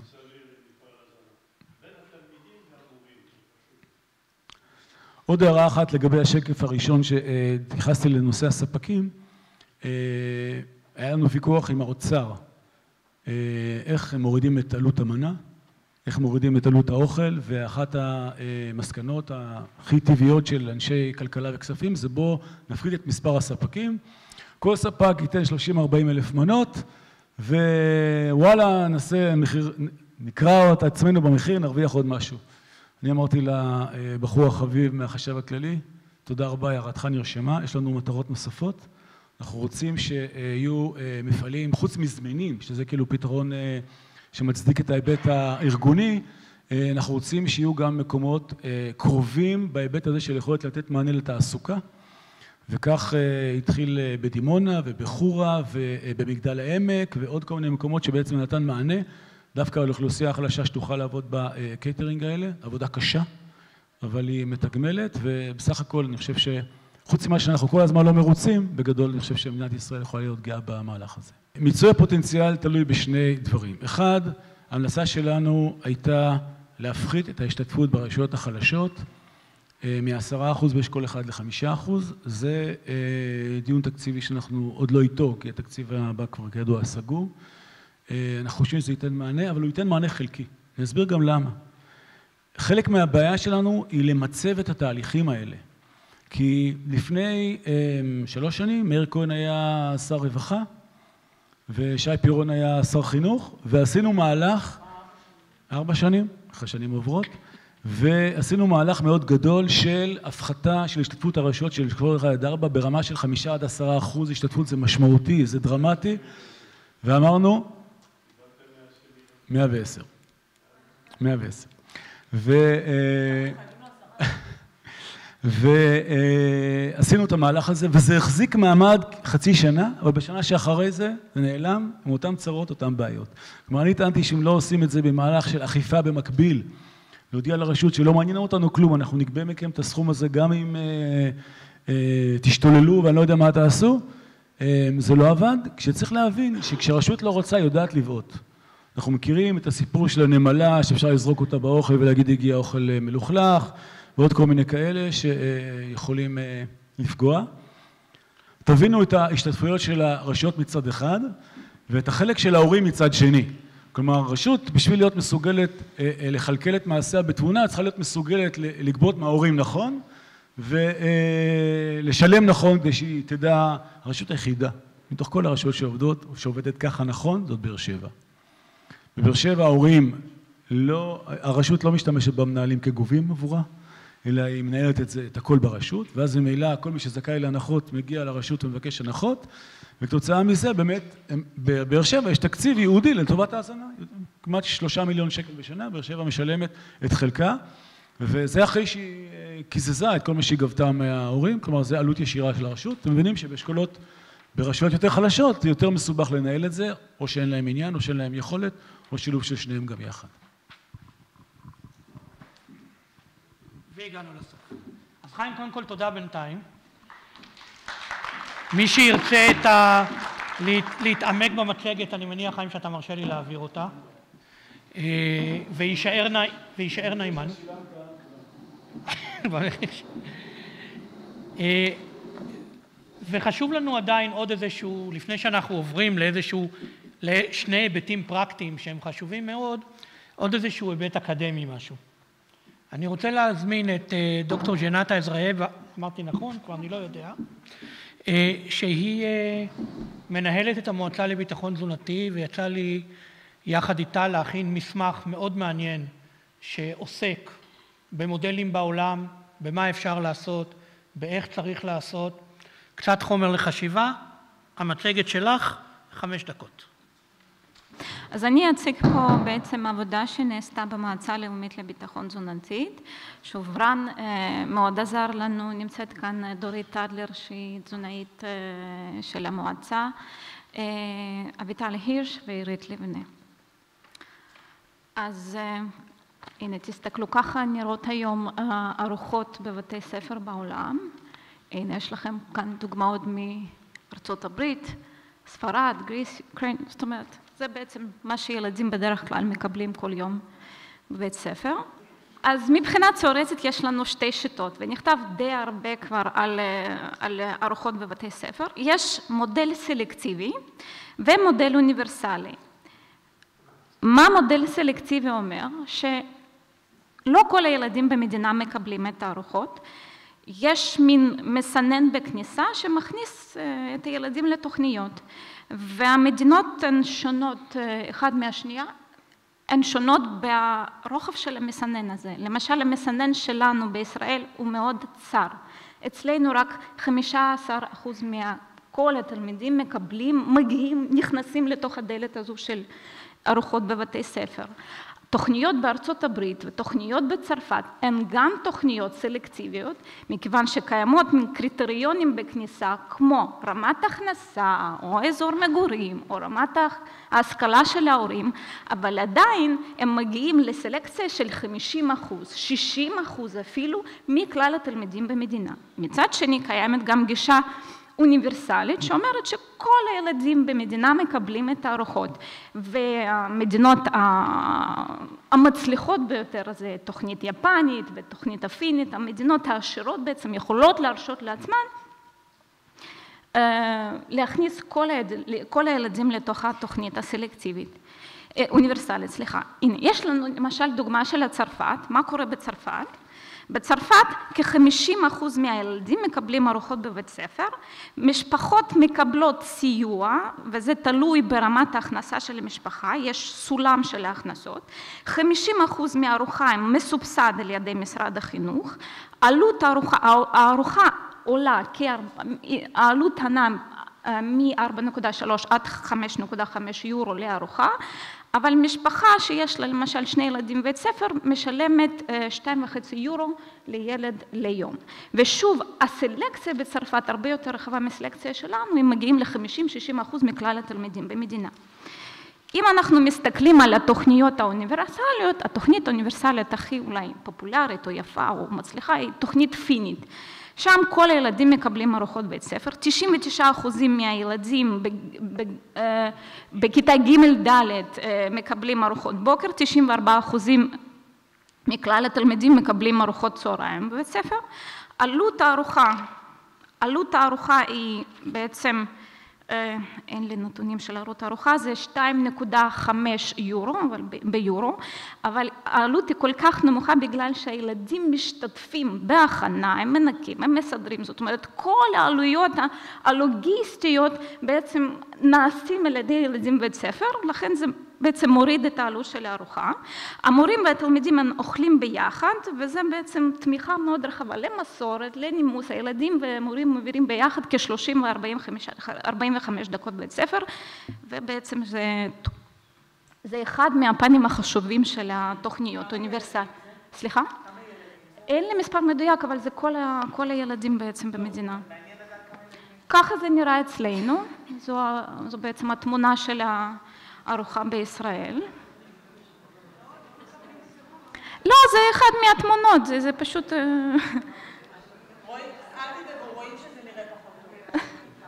S4: עוד הערה אחת לגבי השקף הראשון שהתייחסתי לנושא הספקים, היה לנו ויכוח עם האוצר, איך מורידים את עלות המנה, איך מורידים את עלות האוכל, ואחת המסקנות הכי טבעיות של אנשי כלכלה וכספים זה בוא נפחית את מספר הספקים, כל ספק ייתן שלושים ארבעים אלף מנות, ווואלה, נעשה מחיר, נקרא את עצמנו במחיר, נרוויח עוד משהו. אני אמרתי לבחור החביב מהחשב הכללי, תודה רבה, הערתך נרשמה, יש לנו מטרות נוספות. אנחנו רוצים שיהיו מפעלים חוץ מזמינים, שזה כאילו פתרון שמצדיק את ההיבט הארגוני, אנחנו רוצים שיהיו גם מקומות קרובים בהיבט הזה של יכולת לתת מענה לתעסוקה, וכך התחיל בדימונה ובחורה ובמגדל העמק ועוד כל מיני מקומות שבעצם נתן מענה, דווקא לאוכלוסייה החלשה שתוכל לעבוד בקייטרינג האלה, עבודה קשה, אבל היא מתגמלת, ובסך הכל אני חושב שחוץ ממה שאנחנו כל הזמן לא מרוצים, בגדול אני חושב שמדינת ישראל יכולה להיות גאה במהלך הזה. מיצוי הפוטנציאל תלוי בשני דברים. אחד, ההמלצה שלנו הייתה להפחית את ההשתתפות ברשויות החלשות, מ-עשרה אחוז באשכול אחד ל-חמישה אחוז, זה דיון תקציבי שאנחנו עוד לא איתו, כי התקציב הבא כבר כידוע סגור. אנחנו חושבים שזה ייתן מענה, אבל הוא ייתן מענה חלקי. אני אסביר גם למה. חלק מהבעיה שלנו היא למצב את התהליכים האלה. כי לפני שלוש שנים, מאיר כהן היה שר רווחה, ושי פירון היה שר חינוך, ועשינו מהלך, ארבע שנים, אחרי שנים עוברות, ועשינו מהלך מאוד גדול של הפחתה של השתתפות הרשויות של אשכול אחד עד ארבע, ברמה של חמישה עד עשרה אחוז השתתפות, זה משמעותי, זה דרמטי, ואמרנו, מאה ועשר. מאה ועשר. ועשינו את המהלך הזה, וזה החזיק מעמד חצי שנה, אבל בשנה שאחרי זה, זה נעלם עם אותם צרות, אותם בעיות. כלומר, אני טענתי שאם לא עושים את זה במהלך של אכיפה במקביל, להודיע לרשות שלא מעניין אותנו כלום, אנחנו נגבה מכם את הסכום הזה גם אם תשתוללו ואני לא יודע מה תעשו, זה לא עבד. כשצריך להבין שכשרשות לא רוצה, יודעת לבעוט. אנחנו מכירים את הסיפור של הנמלה, שאפשר לזרוק אותה באוכל ולהגיד הגיע אוכל מלוכלך, ועוד כל מיני כאלה שיכולים לפגוע. תבינו את ההשתתפויות של הרשויות מצד אחד, ואת החלק של ההורים מצד שני. כלומר, רשות, בשביל להיות מסוגלת לכלכל את מעשיה בתבונה, צריכה להיות מסוגלת לגבות מההורים נכון, ולשלם נכון כדי שהיא תדע, הרשות היחידה, מתוך כל הרשויות שעובדות, שעובדת ככה נכון, זאת באר שבע. בבאר שבע ההורים, לא, הרשות לא משתמשת במנהלים כגובים עבורה, אלא היא מנהלת את זה, את הכל ברשות, ואז ממילא כל מי שזכאי להנחות מגיע לרשות ומבקש הנחות, וכתוצאה מזה באמת, בבאר שבע יש תקציב ייעודי לטובת ההזנה, כמעט שלושה מיליון שקל בשנה, באר שבע משלמת את חלקה, וזה אחרי שהיא קיזזה את כל מה שהיא גבתה מההורים, כלומר זה עלות ישירה של הרשות. אתם מבינים שבאשכולות, ברשויות יותר חלשות, זה יותר מסובך לנהל את זה, או שאין להם עניין, או שאין להם יכולת, או שילוב של שניהם גם יחד.
S1: והגענו לסוף. אז חיים, קודם כל תודה בינתיים. מי שירצה את ה... להתעמק במצגת, אני מניח, חיים, שאתה מרשה לי להעביר אותה. וישאר נע... וישאר נעימן. וחשוב לנו עדיין עוד איזשהו, לפני שאנחנו עוברים לאיזשהו, לשני היבטים פרקטיים שהם חשובים מאוד, עוד איזשהו היבט אקדמי משהו. אני רוצה להזמין את דוקטור ג'נטה עזראל, אמרתי נכון, כבר אני לא יודע, שהיא מנהלת את המועצה לביטחון תזונתי, ויצא לי יחד איתה להכין מסמך מאוד מעניין שעוסק במודלים בעולם, במה אפשר לעשות, באיך צריך לעשות, קצת חומר לחשיבה. המצגת שלך, חמש דקות.
S5: אז אני אציג פה בעצם עבודה שנעשתה במועצה הלאומית לביטחון תזונתית, שוב רן מאוד עזר לנו, נמצאת כאן דורית טדלר שהיא תזונאית של המועצה, אביטל הירש ועירית לבנה. אז הנה תסתכלו, ככה נראות היום ארוחות בבתי ספר בעולם. הנה יש לכם כאן דוגמאות מארצות הברית, ספרד, גריס, אוקראינה, זאת אומרת, זה בעצם מה שילדים בדרך כלל מקבלים כל יום בבית ספר. אז מבחינה תיאורטית יש לנו שתי שיטות, ונכתב די הרבה כבר על, על ארוחות בבתי ספר. יש מודל סלקטיבי ומודל אוניברסלי. מה מודל סלקטיבי אומר? שלא כל הילדים במדינה מקבלים את הארוחות, יש מין מסנן בכניסה שמכניס את הילדים לתוכניות, והמדינות הן שונות אחד מהשנייה, הן שונות ברוחב של המסנן הזה. למשל, המסנן שלנו בישראל הוא מאוד צר. אצלנו רק חמישה עשר אחוז מכל התלמידים מקבלים, מגיעים, נכנסים לתוך הדלת הזו של ארוחות בבתי ספר. תוכניות בארצות הברית ותוכניות בצרפת הן גם תוכניות סלקטיביות, מכיוון שקיימות קריטריונים בכניסה כמו רמת הכנסה או אזור מגורים או רמת ההשכלה של ההורים, אבל עדיין הם מגיעים לסלקציה של חמישים אחוז, שישים אחוז אפילו מכלל התלמידים במדינה. מצד שני קיימת גם גישה אוניברסלית שאומרת שכל הילדים במדינה מקבלים את הארוחות, והמדינות המצליחות ביותר זה תוכנית יפנית ותוכנית הפינית, המדינות העשירות בעצם יכולות להרשות לעצמן להכניס כל הילדים לתוך התוכנית הסלקטיבית, אוניברסלית, סליחה. הנה, יש לנו למשל דוגמה של צרפת, מה קורה בצרפת? בצרפת כ-חמישים אחוז מהילדים מקבלים ארוחות בבית ספר, משפחות מקבלות סיוע, וזה תלוי ברמת ההכנסה של המשפחה, יש סולם של ההכנסות, חמישים אחוז מהארוחה מסובסד על ידי משרד החינוך, עלות הארוחה, הארוחה עולה, העלות הנע מ-ארבע נקודה שלוש עד חמש נקודה חמש יורו לארוחה, אבל משפחה שיש לה למשל שני ילדים בבית ספר משלמת שתיים וחצי יורו לילד ליום. ושוב, הסלקציה בצרפת הרבה יותר רחבה מסלקציה שלנו, הם מגיעים ל-חמישים עד שישים אחוז מכלל התלמידים במדינה. אם אנחנו מסתכלים על התוכניות האוניברסליות, התוכנית האוניברסלית הכי אולי פופולרית או יפה או מצליחה היא תוכנית פינית. שם כל הילדים מקבלים ארוחות בית ספר, תשעים ותשעה אחוזים מהילדים בכיתה ג' ד' מקבלים ארוחות בוקר, תשעים וארבעה אחוזים מכלל התלמידים מקבלים ארוחות צהריים בבית ספר. עלות הארוחה, עלות הארוחה היא בעצם, אין לי נתונים של עלות הארוחה, זה שתיים נקודה חמש יורו, אבל ביורו, אבל העלות היא כל כך נמוכה בגלל שהילדים משתתפים בהכנה, הם מנקים, הם מסדרים, זאת אומרת, כל העלויות הלוגיסטיות בעצם נעשים על ידי ילדים בבית ספר, לכן זה בעצם מוריד את העלות של הארוחה. המורים והתלמידים הם אוכלים ביחד, וזה בעצם תמיכה מאוד רחבה למסורת, לנימוס, הילדים והמורים מעבירים ביחד כ-שלושים ו-ארבעים וחמש דקות בבית ספר, ובעצם זה, זה אחד מהפנים החשובים של התוכניות האוניברסליות. סליחה? אין לי מספר מדויק, אבל זה כל, ה, כל הילדים בעצם במדינה. ככה זה נראה אצלנו, זו, זו בעצם התמונה של ה... ארוחה בישראל. לא, זה אחד מהתמונות, זה, זה פשוט... רואים, רואים שזה נראה פחות.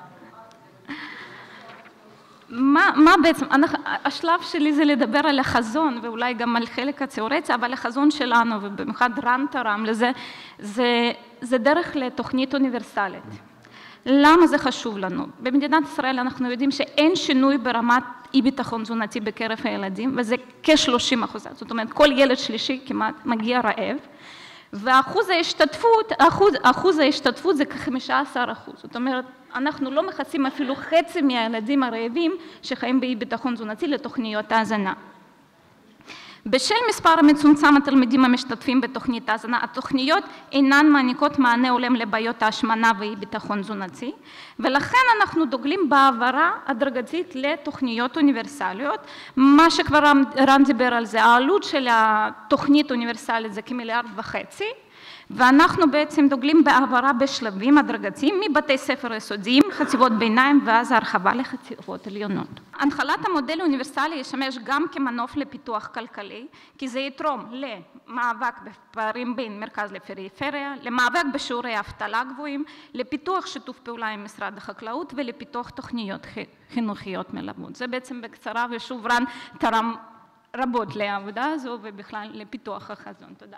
S5: מה, מה בעצם, השלב שלי זה לדבר על החזון, ואולי גם על חלק התיאורטי, אבל החזון שלנו, ובמיוחד רן תרם לזה, זה, זה דרך לתוכנית אוניברסלית. למה זה חשוב לנו? במדינת ישראל אנחנו יודעים שאין שינוי ברמת אי ביטחון תזונתי בקרב הילדים, וזה כ-שלושים אחוז, זאת אומרת, כל ילד שלישי כמעט מגיע רעב, ואחוז ההשתתפות, אחוז, אחוז ההשתתפות זה כ-חמישה עשר אחוז, זאת אומרת, אנחנו לא מכסים אפילו חצי מהילדים הרעבים שחיים באי ביטחון תזונתי לתוכניות ההזנה. בשל מספר המצומצם התלמידים המשתתפים בתוכנית ההזנה, התוכניות אינן מעניקות מענה הולם לבעיות ההשמנה ואי ביטחון תזונתי, ולכן אנחנו דוגלים בהעברה הדרגתית לתוכניות אוניברסליות, מה שכבר רן דיבר על זה, העלות של התוכנית האוניברסלית זה כמיליארד וחצי, ואנחנו בעצם דוגלים בהעברה בשלבים הדרגתיים מבתי ספר יסודיים, חטיבות ביניים ואז הרחבה לחטיבות עליונות. הנחלת המודל האוניברסלי ישמש גם כמנוף לפיתוח כלכלי, כי זה יתרום למאבק בפערים בין מרכז לפריפריה, למאבק בשיעורי אבטלה גבוהים, לפיתוח שיתוף פעולה עם משרד החקלאות ולפיתוח תוכניות חינוכיות מלוות. זה בעצם בקצרה, ושוב רן תרם רבות לעבודה הזו ובכלל לפיתוח החזון. תודה.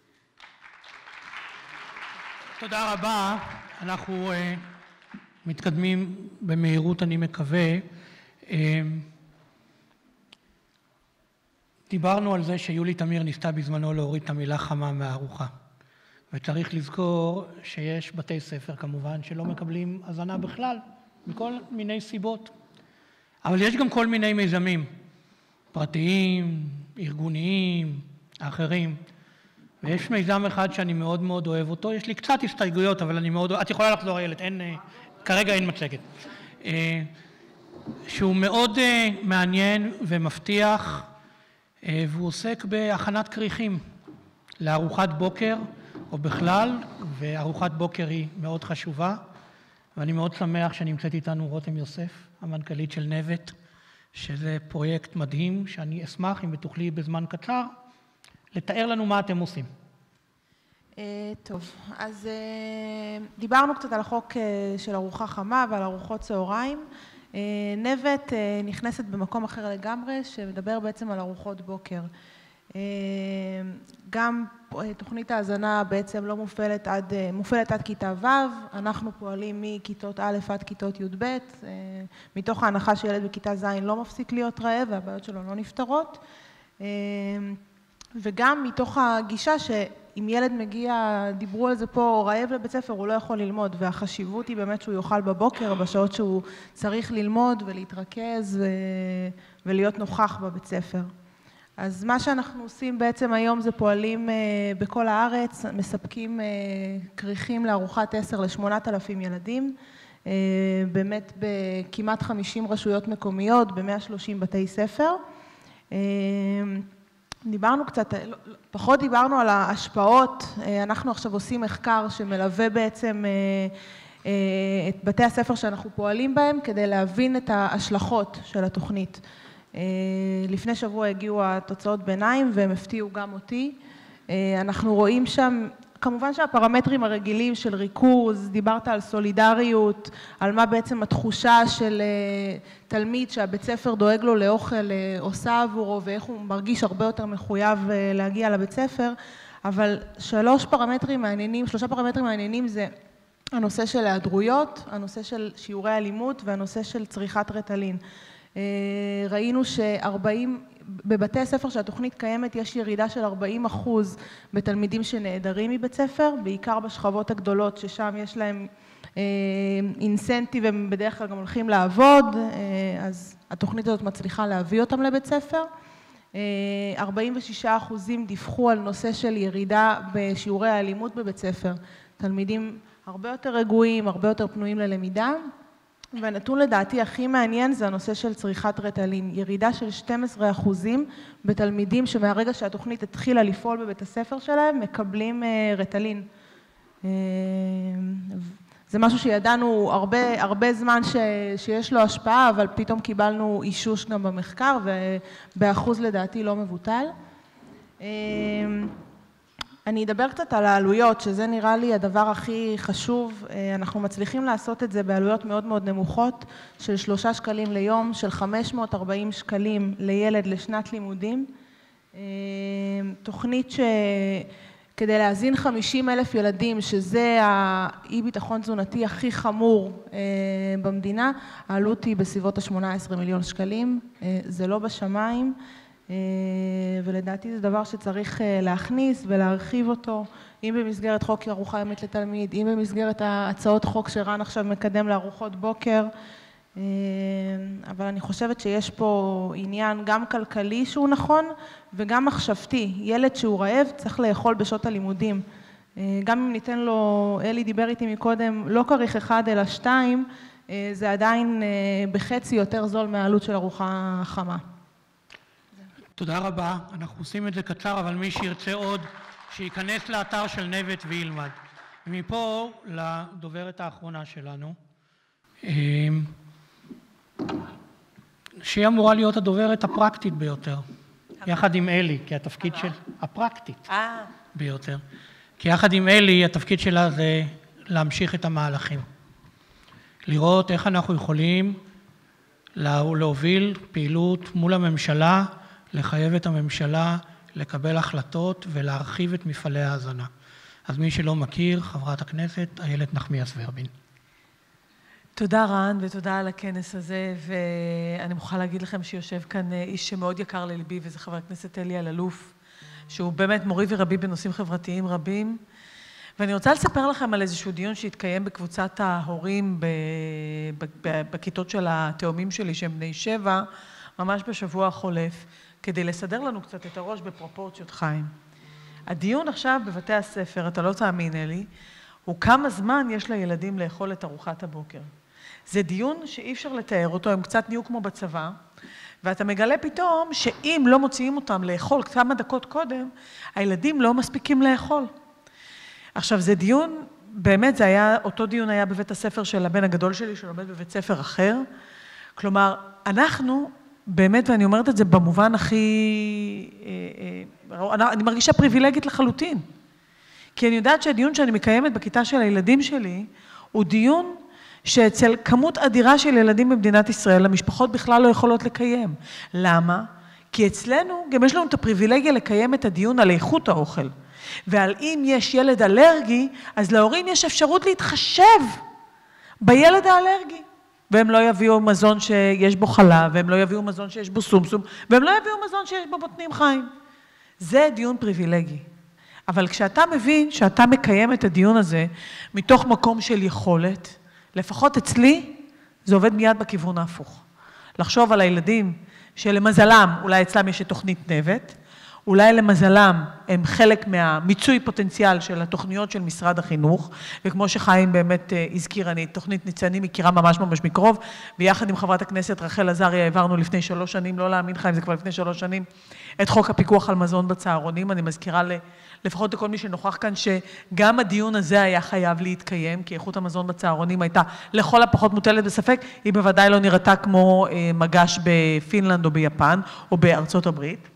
S1: תודה רבה. אנחנו uh, מתקדמים במהירות, אני מקווה. Uh, דיברנו על זה שיולי תמיר ניסתה בזמנו להוריד את המילה חמה מהארוחה. וצריך לזכור שיש בתי ספר כמובן שלא מקבלים הזנה בכלל, מכל מיני סיבות. אבל יש גם כל מיני מיזמים פרטיים, ארגוניים, אחרים. ויש מיזם אחד שאני מאוד מאוד אוהב אותו, יש לי קצת הסתייגויות, אבל אני מאוד... את יכולה לחזור, איילת, אין... כרגע אין מצגת. שהוא מאוד מעניין ומבטיח, והוא עוסק בהכנת כריכים לארוחת בוקר, או בכלל, וארוחת בוקר היא מאוד חשובה, ואני מאוד שמח שנמצאת איתנו רותם יוסף, המנכ"לית של נבט, שזה פרויקט מדהים, שאני אשמח אם תוכלי בזמן קצר, לתאר לנו מה אתם עושים.
S6: טוב, אז דיברנו קצת על החוק של ארוחה חמה ועל ארוחות צהריים. נבט נכנסת במקום אחר לגמרי, שמדבר בעצם על ארוחות בוקר. גם תוכנית ההזנה בעצם לא מופעלת עד, מופעלת עד כיתה ו', אנחנו פועלים מכיתות א' עד כיתות י"ב, מתוך ההנחה שילד בכיתה ז' לא מפסיק להיות רעב והבעיות שלו לא נפתרות, וגם מתוך הגישה שאם ילד מגיע, דיברו על זה פה, רעב לבית ספר, הוא לא יכול ללמוד, והחשיבות היא באמת שהוא יאכל בבוקר, בשעות שהוא צריך ללמוד ולהתרכז ולהיות נוכח בבית ספר. אז מה שאנחנו עושים בעצם היום זה פועלים בכל הארץ, מספקים כריכים לארוחת עשר לשמונת אלפים ילדים, באמת בכמעט חמישים רשויות מקומיות, ב-מאה ושלושים בתי ספר. דיברנו קצת, פחות דיברנו על ההשפעות, אנחנו עכשיו עושים מחקר שמלווה בעצם את בתי הספר שאנחנו פועלים בהם, כדי להבין את ההשלכות של התוכנית. לפני שבוע הגיעו התוצאות ביניים והם הפתיעו גם אותי. אנחנו רואים שם, כמובן שהפרמטרים הרגילים של ריכוז, דיברת על סולידריות, על מה בעצם התחושה של תלמיד שהבית ספר דואג לו לאוכל עושה עבורו ואיך הוא מרגיש הרבה יותר מחויב להגיע לבית ספר, אבל שלוש פרמטרים מעניינים, שלושה פרמטרים מעניינים זה הנושא של היעדרויות, הנושא של שיעורי אלימות והנושא של צריכת ריטלין. ראינו ש-ארבעים, בבתי הספר שהתוכנית קיימת יש ירידה של ארבעים אחוז בתלמידים שנעדרים מבית ספר, בעיקר בשכבות הגדולות ששם יש להם אינסנטיב, הם בדרך כלל גם הולכים לעבוד, אז התוכנית הזאת מצליחה להביא אותם לבית ספר. ארבעים ושישה אחוזים דיווחו על נושא של ירידה בשיעורי האלימות בבית ספר. תלמידים הרבה יותר רגועים, הרבה יותר פנויים ללמידה. והנתון לדעתי הכי מעניין זה הנושא של צריכת ריטלין, ירידה של שנים עשר אחוזים בתלמידים שמהרגע שהתוכנית התחילה לפעול בבית הספר שלהם מקבלים ריטלין. זה משהו שידענו הרבה, הרבה זמן ש, שיש לו השפעה, אבל פתאום קיבלנו אישוש גם במחקר ובאחוז לדעתי לא מבוטל. אני אדבר קצת על העלויות, שזה נראה לי הדבר הכי חשוב. אנחנו מצליחים לעשות את זה בעלויות מאוד מאוד נמוכות, של שלושה שקלים ליום, של חמש מאות וארבעים שקלים לילד לשנת לימודים. תוכנית שכדי להזין חמישים אלף ילדים, שזה האי ביטחון תזונתי הכי חמור במדינה, העלות היא בסביבות ה-שמונה עשרה מיליון שקלים, זה לא בשמיים. ולדעתי זה דבר שצריך להכניס ולהרחיב אותו, אם במסגרת חוק ארוחה יומית לתלמיד, אם במסגרת ההצעות חוק שרן עכשיו מקדם לארוחות בוקר, אבל אני חושבת שיש פה עניין גם כלכלי שהוא נכון וגם מחשבתי. ילד שהוא רעב צריך לאכול בשעות הלימודים. גם אם ניתן לו, אלי דיבר איתי מקודם, לא כריך אחד אלא שתיים, זה עדיין בחצי יותר זול מהעלות של ארוחה חמה.
S1: תודה רבה, אנחנו עושים את זה קצר, אבל מי שירצה עוד, שייכנס לאתר של נבט וילמד. ומפה לדוברת האחרונה שלנו, שהיא אמורה להיות הדוברת הפרקטית ביותר, יחד עם אלי, כי התפקיד של... הפרקטית ביותר. כי יחד עם אלי, התפקיד שלה זה להמשיך את המהלכים. לראות איך אנחנו יכולים להוביל פעילות מול הממשלה, לחייב את הממשלה לקבל החלטות ולהרחיב את מפעלי ההזנה. אז מי שלא מכיר, חברת הכנסת איילת נחמיאס ורבין.
S7: תודה רן ותודה על הכנס הזה, ואני מוכרחה להגיד לכם שיושב כאן איש שמאוד יקר ללבי, וזה חבר הכנסת אלי אלאלוף, שהוא באמת מורי ורבי בנושאים חברתיים רבים. ואני רוצה לספר לכם על איזשהו דיון שהתקיים בקבוצת ההורים בכיתות של התאומים שלי, שהם בני שבע, ממש בשבוע החולף, כדי לסדר לנו קצת את הראש בפרופורציות חיים. הדיון עכשיו בבתי הספר, אתה לא תאמין אלי, הוא כמה זמן יש לילדים לאכול את ארוחת הבוקר. זה דיון שאי אפשר לתאר אותו, הם קצת נהיו כמו בצבא, ואתה מגלה פתאום שאם לא מוציאים אותם לאכול כמה דקות קודם, הילדים לא מספיקים לאכול. עכשיו, זה דיון, באמת זה היה, אותו דיון היה בבית הספר של הבן הגדול שלי, שלומד בבית ספר אחר. כלומר, אנחנו, באמת, ואני אומרת את זה במובן הכי, אני מרגישה פריבילגית לחלוטין. כי אני יודעת שהדיון שאני מקיימת בכיתה של הילדים שלי, הוא דיון שאצל כמות אדירה של ילדים במדינת ישראל, המשפחות בכלל לא יכולות לקיים. למה? כי אצלנו גם יש לנו את הפריבילגיה לקיים את הדיון על איכות האוכל. ועל אם יש ילד אלרגי, אז להורים יש אפשרות להתחשב בילד האלרגי. והם לא יביאו מזון שיש בו חלב, והם לא יביאו מזון שיש בו סומסום, והם לא יביאו מזון שיש בו בוטנים חיים. זה דיון פריבילגי. אבל כשאתה מבין שאתה מקיים את הדיון הזה מתוך מקום של יכולת, לפחות אצלי, זה עובד מיד בכיוון ההפוך. לחשוב על הילדים שלמזלם, אולי אצלם יש את תוכנית נבט, אולי למזלם הם חלק מהמיצוי פוטנציאל של התוכניות של משרד החינוך, וכמו שחיים באמת הזכיר, אני תוכנית ניצנים מכירה ממש ממש מקרוב, ויחד עם חברת הכנסת רחל עזריה העברנו לפני שלוש שנים, לא להאמין חיים, זה כבר לפני שלוש שנים, את חוק הפיקוח על מזון בצהרונים. אני מזכירה לפחות לכל מי שנוכח כאן, שגם הדיון הזה היה חייב להתקיים, כי איכות המזון בצהרונים הייתה לכל הפחות מוטלת בספק, היא בוודאי לא נראתה כמו מגש בפינלנד או ביפן או בארצות הברית.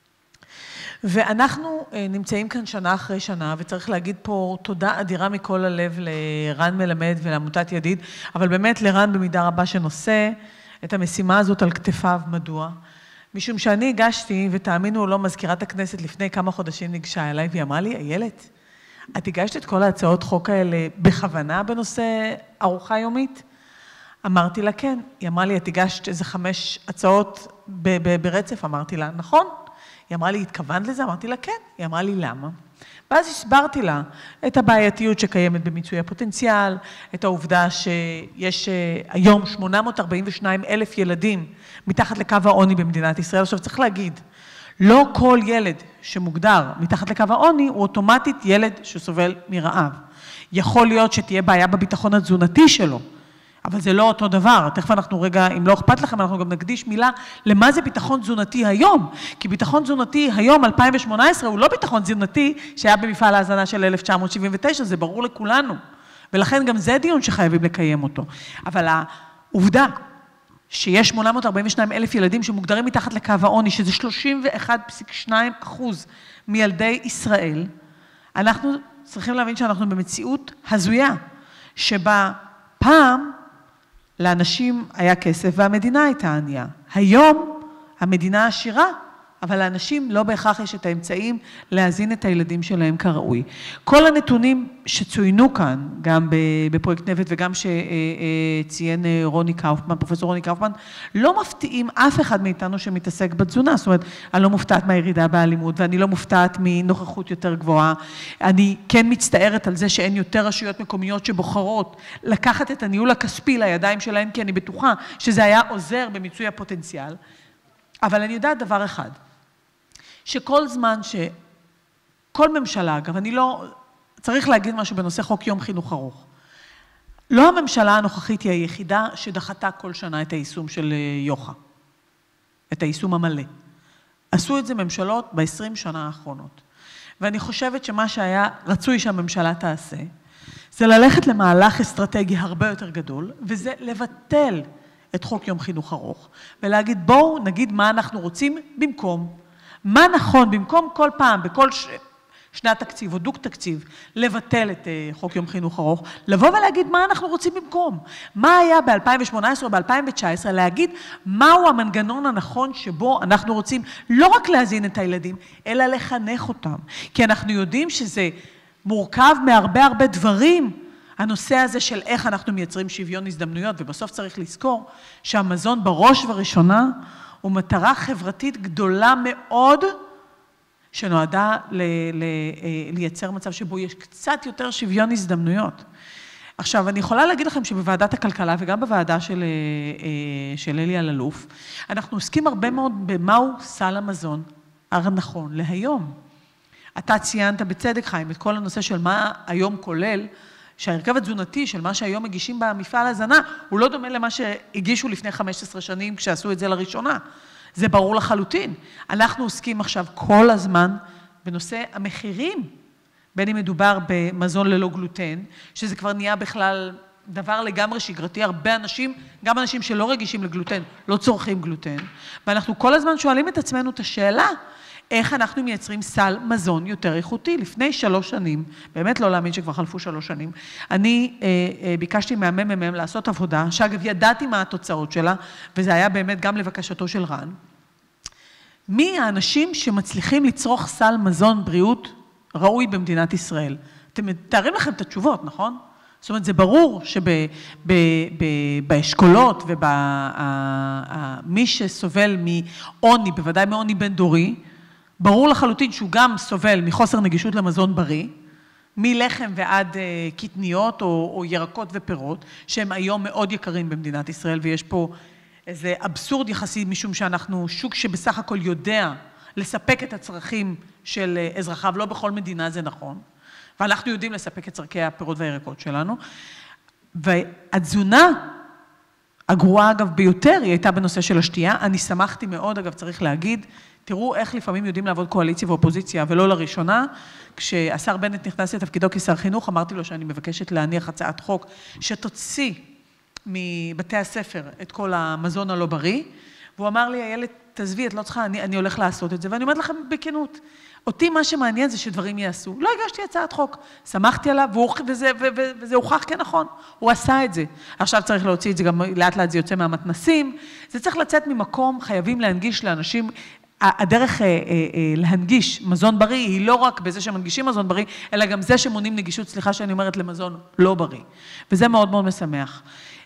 S7: ואנחנו נמצאים כאן שנה אחרי שנה, וצריך להגיד פה תודה אדירה מכל הלב לרן מלמד ולעמותת ידיד, אבל באמת לרן במידה רבה שנושא את המשימה הזאת על כתפיו. מדוע? משום שאני הגשתי, ותאמינו או לא, מזכירת הכנסת לפני כמה חודשים ניגשה אליי, והיא אמרה לי, איילת, את הגשת את כל ההצעות חוק האלה בכוונה בנושא ארוחה יומית? אמרתי לה, כן. היא אמרה לי, את הגשת איזה חמש הצעות ברצף? אמרתי לה, נכון. היא אמרה לי, התכוונת לזה? אמרתי לה, כן. היא אמרה לי, למה? ואז הסברתי לה את הבעייתיות שקיימת במיצוי הפוטנציאל, את העובדה שיש היום שמונה מאות ארבעים ושניים אלף ילדים מתחת לקו העוני במדינת ישראל. עכשיו צריך להגיד, לא כל ילד שמוגדר מתחת לקו העוני הוא אוטומטית ילד שסובל מרעב. יכול להיות שתהיה בעיה בביטחון התזונתי שלו, אבל זה לא אותו דבר. תכף אנחנו רגע, אם לא אכפת לכם, אנחנו גם נקדיש מילה למה זה ביטחון תזונתי היום. כי ביטחון תזונתי היום, אלפיים שמונה עשרה, הוא לא ביטחון תזונתי שהיה במפעל ההזנה של אלף תשע מאות שבעים ותשע, זה ברור לכולנו. ולכן גם זה דיון שחייבים לקיים אותו. אבל העובדה שיש שמונה מאות ארבעים ושניים אלף ילדים שמוגדרים מתחת לקו העוני, שזה שלושים ואחד נקודה שתיים אחוז מילדי ישראל, אנחנו צריכים להבין שאנחנו במציאות הזויה, שבה פעם לאנשים היה כסף והמדינה הייתה ענייה. היום המדינה עשירה, אבל לאנשים לא בהכרח יש את האמצעים להזין את הילדים שלהם כראוי. כל הנתונים שצוינו כאן, גם בפרויקט נבט וגם שציין רוני קאופמן, פרופסור רוני קאופמן, לא מפתיעים אף אחד מאיתנו שמתעסק בתזונה. זאת אומרת, אני לא מופתעת מהירידה באלימות, ואני לא מופתעת מנוכחות יותר גבוהה. אני כן מצטערת על זה שאין יותר רשויות מקומיות שבוחרות לקחת את הניהול הכספי לידיים שלהן, כי אני בטוחה שזה היה עוזר במיצוי הפוטנציאל. אבל אני יודעת דבר אחד, שכל זמן שכל ממשלה, אגב, אני לא, צריך להגיד משהו בנושא חוק יום חינוך ארוך. לא הממשלה הנוכחית היא היחידה שדחתה כל שנה את היישום של יוחה, את היישום המלא. עשו את זה ממשלות ב-עשרים שנה האחרונות. ואני חושבת שמה שהיה רצוי שהממשלה תעשה, זה ללכת למהלך אסטרטגי הרבה יותר גדול, וזה לבטל את חוק יום חינוך ארוך, ולהגיד בואו נגיד מה אנחנו רוצים במקום, מה נכון במקום כל פעם, בכל ש... שנת תקציב או דוק תקציב, לבטל את חוק יום חינוך ארוך, לבוא ולהגיד מה אנחנו רוצים במקום, מה היה ב-אלפיים שמונה עשרה או ב-אלפיים תשע עשרה, להגיד מהו המנגנון הנכון שבו אנחנו רוצים לא רק להזין את הילדים, אלא לחנך אותם, כי אנחנו יודעים שזה מורכב מהרבה הרבה דברים, הנושא הזה של איך אנחנו מייצרים שוויון הזדמנויות, ובסוף צריך לזכור שהמזון בראש וראשונה הוא מטרה חברתית גדולה מאוד, שנועדה ל- ל- לייצר מצב שבו יש קצת יותר שוויון הזדמנויות. עכשיו, אני יכולה להגיד לכם שבוועדת הכלכלה וגם בוועדה של, של אלי אלאלוף, אנחנו עוסקים הרבה מאוד במהו סל המזון הנכון להיום. אתה ציינת בצדק, חיים, את כל הנושא של מה היום כולל, שההרכב התזונתי של מה שהיום מגישים במפעל הזנה, הוא לא דומה למה שהגישו לפני חמש עשרה שנים כשעשו את זה לראשונה. זה ברור לחלוטין. אנחנו עוסקים עכשיו כל הזמן בנושא המחירים, בין אם מדובר במזון ללא גלוטן, שזה כבר נהיה בכלל דבר לגמרי שגרתי, הרבה אנשים, גם אנשים שלא רגישים לגלוטן, לא צורכים גלוטן, ואנחנו כל הזמן שואלים את עצמנו את השאלה, איך אנחנו מייצרים סל מזון יותר איכותי. לפני שלוש שנים, באמת לא להאמין שכבר חלפו שלוש שנים, אני אה, אה, ביקשתי מהממ"מ לעשות עבודה, שאגב ידעתי מה התוצאות שלה, וזה היה באמת גם לבקשתו של רן, מי האנשים שמצליחים לצרוך סל מזון בריאות ראוי במדינת ישראל? אתם מתארים לכם את התשובות, נכון? זאת אומרת, זה ברור שבאשכולות ובמי שסובל מעוני, בוודאי מעוני בין דורי, ברור לחלוטין שהוא גם סובל מחוסר נגישות למזון בריא, מלחם ועד קטניות או, או ירקות ופירות, שהם היום מאוד יקרים במדינת ישראל, ויש פה איזה אבסורד יחסי, משום שאנחנו שוק שבסך הכל יודע לספק את הצרכים של אזרחיו, לא בכל מדינה זה נכון, ואנחנו יודעים לספק את צרכי הפירות והירקות שלנו, והתזונה הגרועה אגב ביותר, היא הייתה בנושא של השתייה, אני שמחתי מאוד, אגב צריך להגיד, תראו איך לפעמים יודעים לעבוד קואליציה ואופוזיציה, ולא לראשונה, כשהשר בנט נכנס לתפקידו כשר חינוך, אמרתי לו שאני מבקשת להניח הצעת חוק, שתוציא מבתי הספר את כל המזון הלא בריא, והוא אמר לי, הילד, תעזבי, את לא צריכה, אני, אני הולך לעשות את זה, ואני אומרת לכם בכנות, אותי מה שמעניין זה שדברים יעשו. לא הגשתי הצעת חוק, שמחתי עליו, וזה, וזה, וזה הוכח כנכון, הוא עשה את זה. עכשיו צריך להוציא את זה, גם לאט לאט זה יוצא מהמתנסים, זה צריך לצאת ממקום, חייבים להנגיש לאנשים, הדרך להנגיש מזון בריא היא לא רק בזה שמנגישים מזון בריא, אלא גם זה שמונים נגישות, סליחה שאני אומרת, למזון לא בריא. וזה מאוד מאוד משמח.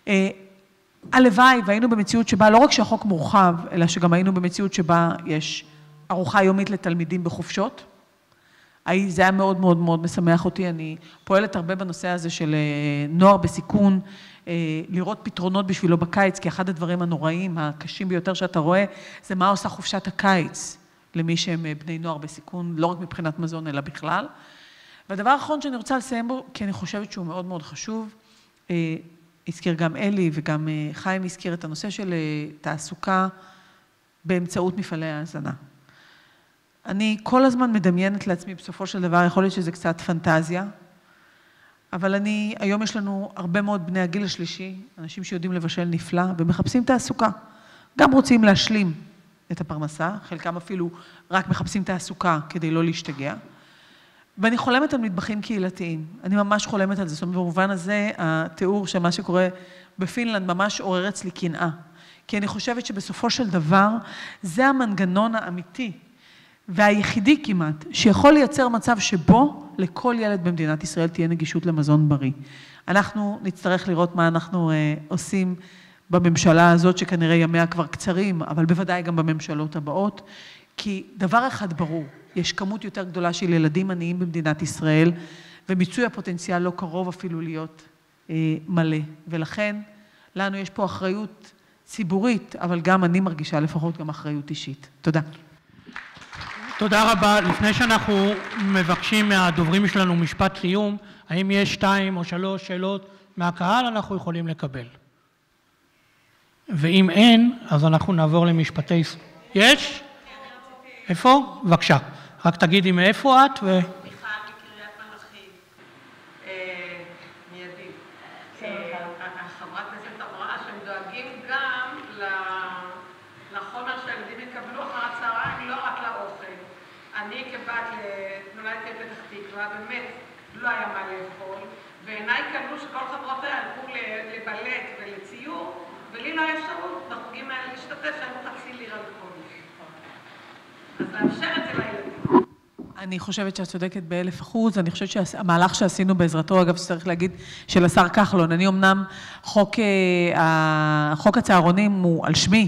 S7: הלוואי, והיינו במציאות שבה לא רק שהחוק מורחב, אלא שגם היינו במציאות שבה יש ארוחה יומית לתלמידים בחופשות. זה היה מאוד מאוד מאוד משמח אותי. אני פועלת הרבה בנושא הזה של נוער בסיכון, לראות פתרונות בשבילו בקיץ, כי אחד הדברים הנוראים, הקשים ביותר שאתה רואה, זה מה עושה חופשת הקיץ למי שהם בני נוער בסיכון, לא רק מבחינת מזון, אלא בכלל. והדבר האחרון שאני רוצה לסיים בו, כי אני חושבת שהוא מאוד מאוד חשוב, הזכיר גם אלי וגם חיים הזכיר את הנושא של תעסוקה באמצעות מפעלי ההזנה. אני כל הזמן מדמיינת לעצמי בסופו של דבר, יכול להיות שזה קצת פנטזיה, אבל אני, היום יש לנו הרבה מאוד בני הגיל השלישי, אנשים שיודעים לבשל נפלא ומחפשים תעסוקה. גם רוצים להשלים את הפרנסה, חלקם אפילו רק מחפשים תעסוקה כדי לא להשתגע. ואני חולמת על מטבחים קהילתיים, אני ממש חולמת על זה, זאת אומרת, במובן הזה, התיאור של מה שקורה בפינלנד ממש עורר אצלי קנאה, כי אני חושבת שבסופו של דבר, זה המנגנון האמיתי, והיחידי כמעט, שיכול לייצר מצב שבו לכל ילד במדינת ישראל תהיה נגישות למזון בריא. אנחנו נצטרך לראות מה אנחנו עושים בממשלה הזאת, שכנראה ימיה כבר קצרים, אבל בוודאי גם בממשלות הבאות, כי דבר אחד ברור, יש כמות יותר גדולה של ילדים עניים במדינת ישראל, ומיצוי הפוטנציאל לא קרוב אפילו להיות אה, מלא. ולכן, לנו יש פה אחריות ציבורית, אבל גם אני מרגישה לפחות גם אחריות אישית. תודה.
S1: תודה רבה. לפני שאנחנו מבקשים מהדוברים שלנו משפט סיום, האם יש שתיים או שלוש שאלות מהקהל אנחנו יכולים לקבל? ואם אין, אז אנחנו נעבור למשפטי... יש? איפה? בבקשה. רק תגידי מאיפה את ו...
S8: מיכל מקריית מלאכי. מיידי. חברת כנסת אמרה שהם דואגים גם לחומר שהילדים יקבלו אחר הצהריים, לא רק לאוכל. אני כבת נולדתי בפתח תקווה, באמת לא היה מה לאכול, ועיניי קלו שכל חברותיי הלכו לבלט ולציור, ולי לא היה אפשרות בחוגים האלה להשתתף, שהיו חצי לירה לחודש. אז לאפשר את זה לילדים.
S7: אני חושבת שאת צודקת באלף אחוז, אני חושבת שהמהלך שעשינו בעזרתו, אגב, שצריך להגיד, של השר כחלון, אני אמנם, חוק, חוק הצהרונים הוא על שמי,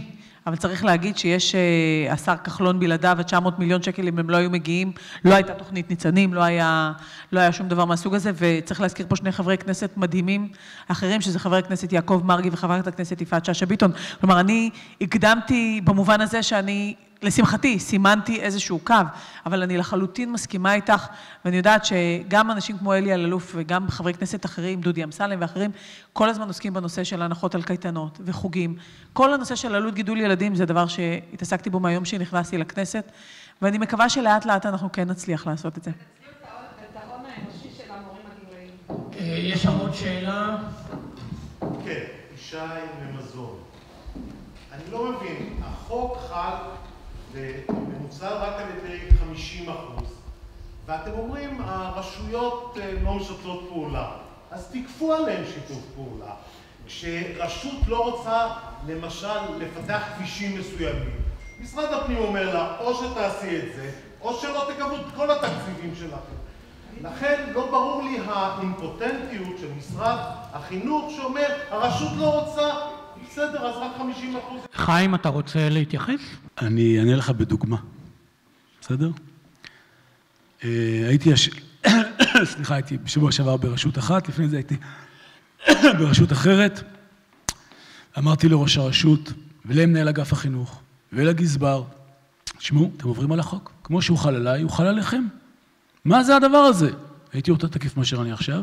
S7: אבל צריך להגיד שיש השר כחלון בלעדיו, ה-תשע מאות מיליון שקל, אם הם לא היו מגיעים, לא הייתה תוכנית ניצנים, לא היה, לא היה שום דבר מהסוג הזה, וצריך להזכיר פה שני חברי כנסת מדהימים אחרים, שזה חבר הכנסת יעקב מרגי וחברת הכנסת יפעת שאשא ביטון. כלומר, אני הקדמתי במובן הזה שאני, לשמחתי, סימנתי איזשהו קו, אבל אני לחלוטין מסכימה איתך, ואני יודעת שגם אנשים כמו אלי אלאלוף וגם חברי כנסת אחרים, דודי אמסלם ואחרים, כל הזמן עוסקים בנושא של הנחות על קייטנות וחוגים. כל הנושא של עלות גידול ילדים זה דבר שהתעסקתי בו מהיום שנכנסתי לכנסת, ואני מקווה שלאט לאט אנחנו כן נצליח לעשות את זה.
S8: את ההון האנושי של המורים הגמלאים.
S1: יש עוד שאלה?
S9: כן, ישי ממזון. אני לא מבין, החוק חל ומנוצל רק על ידי חמישים אחוז, ואתם אומרים, הרשויות לא משתפות פעולה, אז תקפו עליהם שיתוף פעולה. כשרשות לא רוצה, למשל, לפתח כבישים מסוימים, משרד הפנים אומר לה, או שתעשי את זה, או שלא תקבלו את כל התקציבים שלכם. לכן לא ברור לי האימפוטנטיות של משרד החינוך שאומר, הרשות לא רוצה, בסדר, אז רק חמישים אחוז.
S1: חיים, אתה רוצה להתייחס?
S4: אני אענה לך בדוגמה, בסדר? הייתי, סליחה, הייתי בשבוע שעבר ברשות אחת, לפני זה הייתי ברשות אחרת. אמרתי לראש הרשות ולמנהל אגף החינוך ולגזבר, תשמעו, אתם עוברים על החוק, כמו שהוא חל עליי, הוא חל עליכם. מה זה הדבר הזה? הייתי יותר תקיף מאשר אני עכשיו,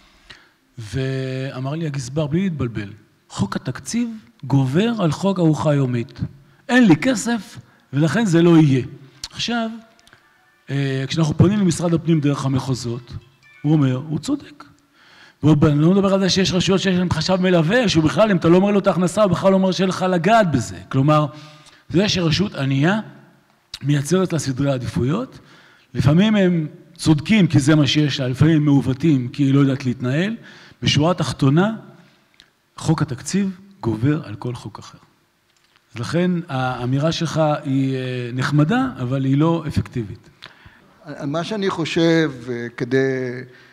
S4: ואמר לי הגזבר, בלי להתבלבל, חוק התקציב גובר על חוק ארוחה יומית. אין לי כסף, ולכן זה לא יהיה. עכשיו, כשאנחנו פונים למשרד הפנים דרך המחוזות, הוא אומר, הוא צודק. ואני לא מדבר על זה שיש רשויות שיש להם חשב מלווה, שהוא בכלל, אם אתה לא אומר לו את ההכנסה, הוא בכלל לא אומר שאין לך לגעת בזה. כלומר, זה שרשות ענייה מייצרת לה סדרי עדיפויות, לפעמים הם צודקים כי זה מה שיש לה, לפעמים הם מעוותים כי היא לא יודעת להתנהל. בשורה התחתונה, חוק התקציב גובר על כל חוק אחר. אז לכן האמירה שלך היא נחמדה, אבל היא לא אפקטיבית.
S2: מה שאני חושב, כדי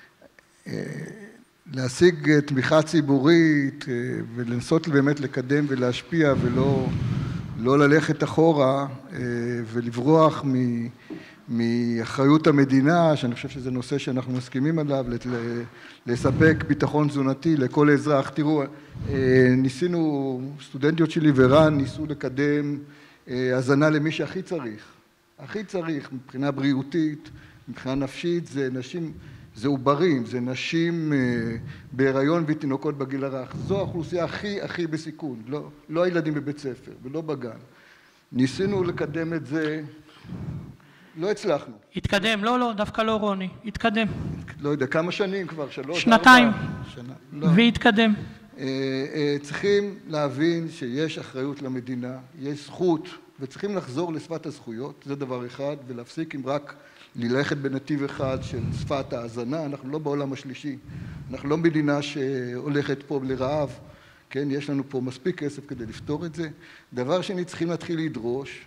S2: להשיג תמיכה ציבורית ולנסות באמת לקדם ולהשפיע ולא לא ללכת אחורה ולברוח מ... מאחריות המדינה, שאני חושב שזה נושא שאנחנו מסכימים עליו, לספק ביטחון תזונתי לכל אזרח. תראו, ניסינו, סטודנטיות שלי ורן ניסו לקדם הזנה למי שהכי צריך. הכי צריך מבחינה בריאותית, מבחינה נפשית, זה נשים, זה עוברים, זה נשים בהיריון ותינוקות בגיל הרך. זו האוכלוסייה הכי הכי בסיכון, לא, לא הילדים בבית ספר ולא בגן. ניסינו לקדם את זה, לא הצלחנו.
S1: התקדם, לא, לא, דווקא לא רוני, התקדם.
S2: לא יודע, כמה שנים כבר, שלוש,
S1: שנתיים,
S2: שנה. לא.
S1: והתקדם.
S2: צריכים להבין שיש אחריות למדינה, יש זכות, וצריכים לחזור לשפת הזכויות, זה דבר אחד, ולהפסיק עם רק ללכת בנתיב אחד של שפת ההזנה. אנחנו לא בעולם השלישי, אנחנו לא מדינה שהולכת פה לרעב, כן, יש לנו פה מספיק כסף כדי לפתור את זה. דבר שני, צריכים להתחיל לדרוש,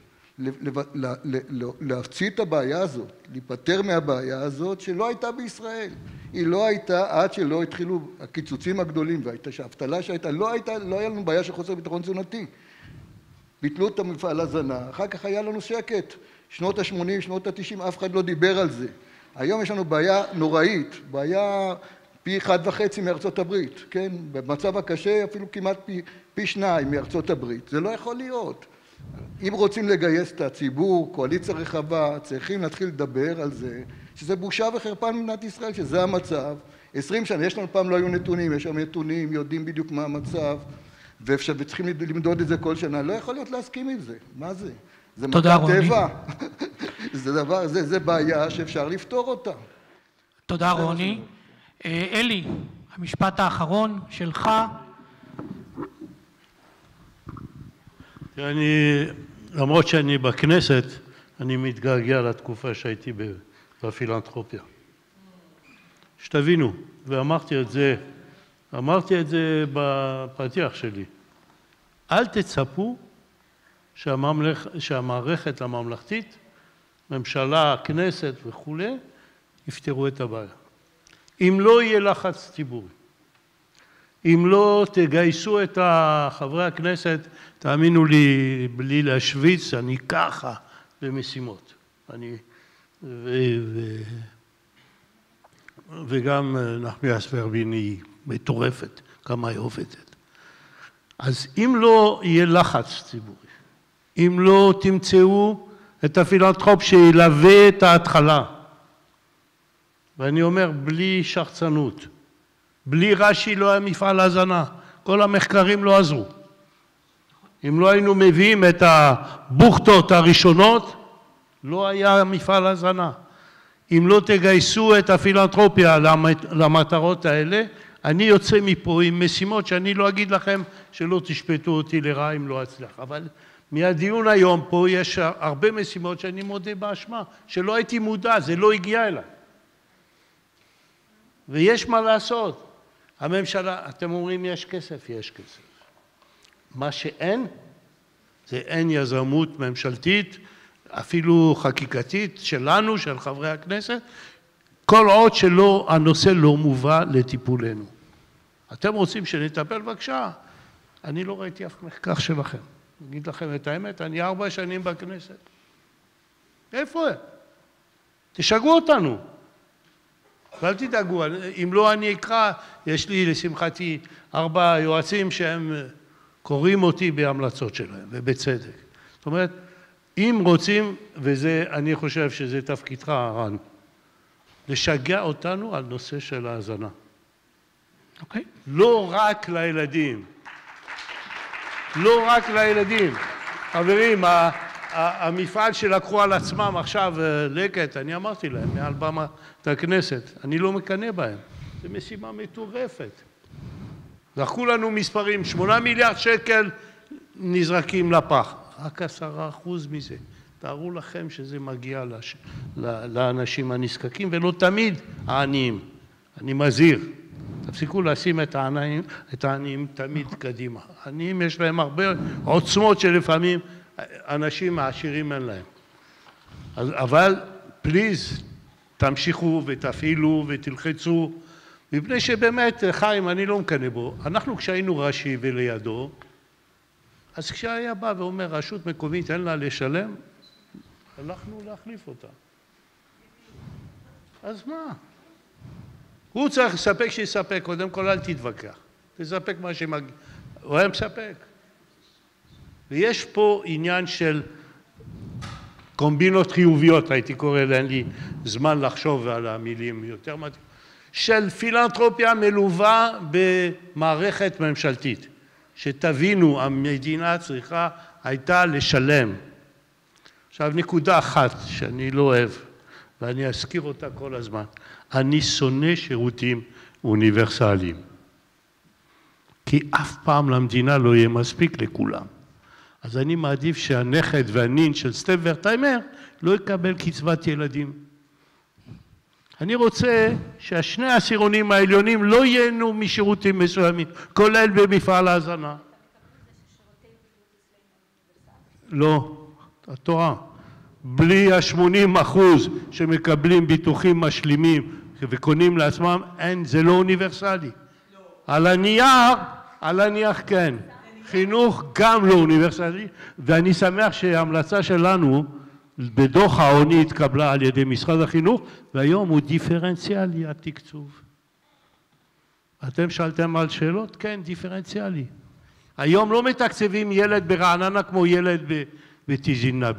S2: להפציע את הבעיה הזאת, להיפטר מהבעיה הזאת שלא הייתה בישראל. היא לא הייתה עד שלא התחילו הקיצוצים הגדולים, והייתה שהאבטלה שהייתה, לא הייתה, לא היה לנו בעיה של חוסר ביטחון תזונתי. ביטלו את המפעל הזנה, אחר כך היה לנו שקט. שנות ה-שמונים, שנות ה-תשעים, אף אחד לא דיבר על זה. היום יש לנו בעיה נוראית, בעיה פי אחד וחצי מארצות הברית, כן? במצב הקשה אפילו כמעט פי, פי שניים מארצות הברית. זה לא יכול להיות. אם רוצים לגייס את הציבור, קואליציה רחבה, צריכים להתחיל לדבר על זה, שזה בושה וחרפה במדינת ישראל, שזה המצב. עשרים שנה, יש לנו פעם לא היו נתונים, יש שם נתונים, יודעים בדיוק מה המצב, וצריכים למדוד את זה כל שנה. לא יכול להיות להסכים עם זה. מה זה? זה
S1: תודה רוני.
S2: טבע. זה דבר, זה, זה בעיה שאפשר לפתור אותה.
S1: תודה רוני. אלי, המשפט האחרון שלך.
S3: אני, למרות שאני בכנסת, אני מתגעגע לתקופה שהייתי בפילנתרופיה. שתבינו, ואמרתי את זה, אמרתי את זה בפתיח שלי. אל תצפו שהממלכ... שהמערכת הממלכתית, ממשלה, כנסת וכו', יפתרו את הבעיה. אם לא יהיה לחץ ציבורי, אם לא תגייסו את חברי הכנסת, תאמינו לי, בלי להשוויץ, אני ככה במשימות. אני, ו, ו, וגם נחמיאס ורבין היא מטורפת, כמה היא עובדת. אז אם לא יהיה לחץ ציבורי, אם לא תמצאו את הפילנטרופ שילווה את ההתחלה, ואני אומר, בלי שחצנות, בלי רש"י לא היה מפעל הזנה, כל המחקרים לא עזרו. אם לא היינו מביאים את הבוכטות הראשונות, לא היה מפעל הזנה. אם לא תגייסו את הפילנטרופיה למטרות האלה, אני יוצא מפה עם משימות שאני לא אגיד לכם שלא תשפטו אותי לרעה אם לא אצלח. אבל מהדיון היום פה יש הרבה משימות שאני מודה באשמה, שלא הייתי מודע, זה לא הגיע אליי. ויש מה לעשות. הממשלה, אתם אומרים יש כסף, יש כסף. מה שאין, זה אין יזמות ממשלתית, אפילו חקיקתית שלנו, של חברי הכנסת, כל עוד שלא, הנושא לא מובא לטיפולנו. אתם רוצים שנטפל בבקשה? אני לא ראיתי אף מחקר שלכם. אני אגיד לכם את האמת, אני ארבע שנים בכנסת. איפה הם? תשגעו אותנו. ואל תדאגו, אם לא אני אקרא, יש לי לשמחתי ארבע יועצים שהם קוראים אותי בהמלצות שלהם, ובצדק. זאת אומרת, אם רוצים, וזה, אני חושב שזה תפקידך, רן, לשגע אותנו על נושא של ההזנה. אוקיי? לא רק לילדים. לא רק לילדים. חברים, המפעל שלקחו על עצמם עכשיו לקט, אני אמרתי להם, מעל במת הכנסת, אני לא מקנא בהם. זו משימה מטורפת. זרקו לנו מספרים, שמונה מיליארד שקל נזרקים לפח. רק עשרה אחוז מזה. תארו לכם שזה מגיע לש... לאנשים הנזקקים, ולא תמיד העניים. אני מזהיר. תפסיקו לשים את העניים, את העניים תמיד קדימה. העניים יש להם הרבה עוצמות שלפעמים אנשים העשירים אין להם. אז, אבל פליז, תמשיכו ותפעילו ותלחצו, מפני שבאמת, חיים, אני לא מקנא בו. אנחנו כשהיינו רש"י ולידו, אז כשהיה בא ואומר, רשות מקומית אין לה לשלם, הלכנו להחליף אותה. אז מה? הוא צריך לספק שיספק, קודם כל אל תתווכח. תספק מה שמגיע. הוא היה מספק. ויש פה עניין של קומבינות חיוביות, הייתי קורא, אין לי זמן לחשוב על המילים יותר מתאים, של פילנטרופיה מלווה במערכת ממשלתית. שתבינו, המדינה צריכה הייתה לשלם. עכשיו, נקודה אחת שאני לא אוהב, ואני אזכיר אותה כל הזמן, אני שונא שירותים אוניברסליים. כי אף פעם למדינה לא יהיה מספיק לכולם. אז אני מעדיף שהנכד והנין של סטף ורטהיימר לא יקבל קצבת ילדים. אני רוצה שהשני העשירונים העליונים לא ייהנו משירותים מסוימים, כולל במפעל ההזנה. לא, התורה. בלי ה-שמונים אחוז שמקבלים ביטוחים משלימים וקונים לעצמם, אין, זה לא אוניברסלי. על הנייר, על הנייר כן. חינוך גם לא אוניברסלי, ואני שמח שההמלצה שלנו בדוח העוני התקבלה על ידי משרד החינוך, והיום הוא דיפרנציאלי התקצוב. אתם שאלתם על שאלות? כן, דיפרנציאלי. היום לא מתקצבים ילד ברעננה כמו ילד בתיזין נבי.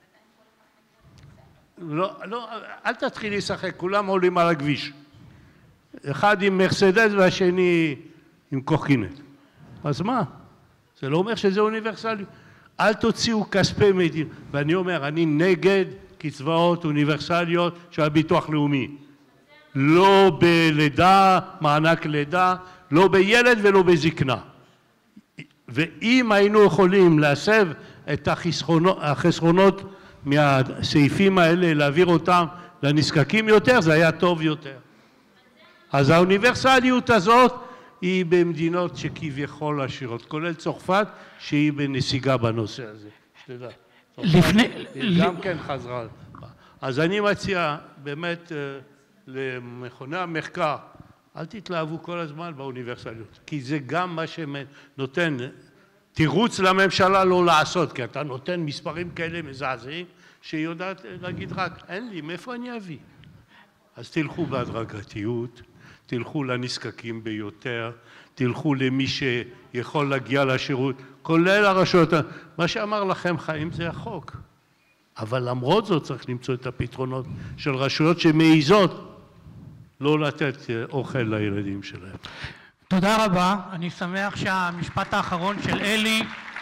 S3: לא, לא, אל תתחיל לשחק, כולם עולים על הכביש. אחד עם מרסדס והשני עם קורקינט. אז מה? זה לא אומר שזה אוניברסלי. אל תוציאו כספי מדינה. ואני אומר, אני נגד קצבאות אוניברסליות של הביטוח לאומי. לא בלידה, מענק לידה, לא בילד ולא בזקנה. ואם היינו יכולים להסב את החסרונות, החסרונות מהסעיפים האלה, להעביר אותם לנזקקים יותר, זה היה טוב יותר. אז האוניברסליות הזאת היא במדינות שכביכול עשירות, כולל צרפת, שהיא בנסיגה בנושא הזה. שתדע.
S1: לפני...
S3: גם כן חזרה. אז אני מציע באמת למכוני המחקר, אל תתלהבו כל הזמן באוניברסליות, כי זה גם מה שנותן תירוץ לממשלה לא לעשות, כי אתה נותן מספרים כאלה מזעזעים, שהיא יודעת להגיד רק, אין לי, מאיפה אני אביא? אז תלכו בהדרגתיות, תלכו לנזקקים ביותר, תלכו למי שיכול להגיע לשירות, כולל הרשויות. מה שאמר לכם חיים זה החוק. אבל למרות זאת צריך למצוא את הפתרונות של רשויות שמעיזות לא לתת אוכל לילדים שלהם.
S1: תודה רבה. אני שמח שהמשפט האחרון של אלי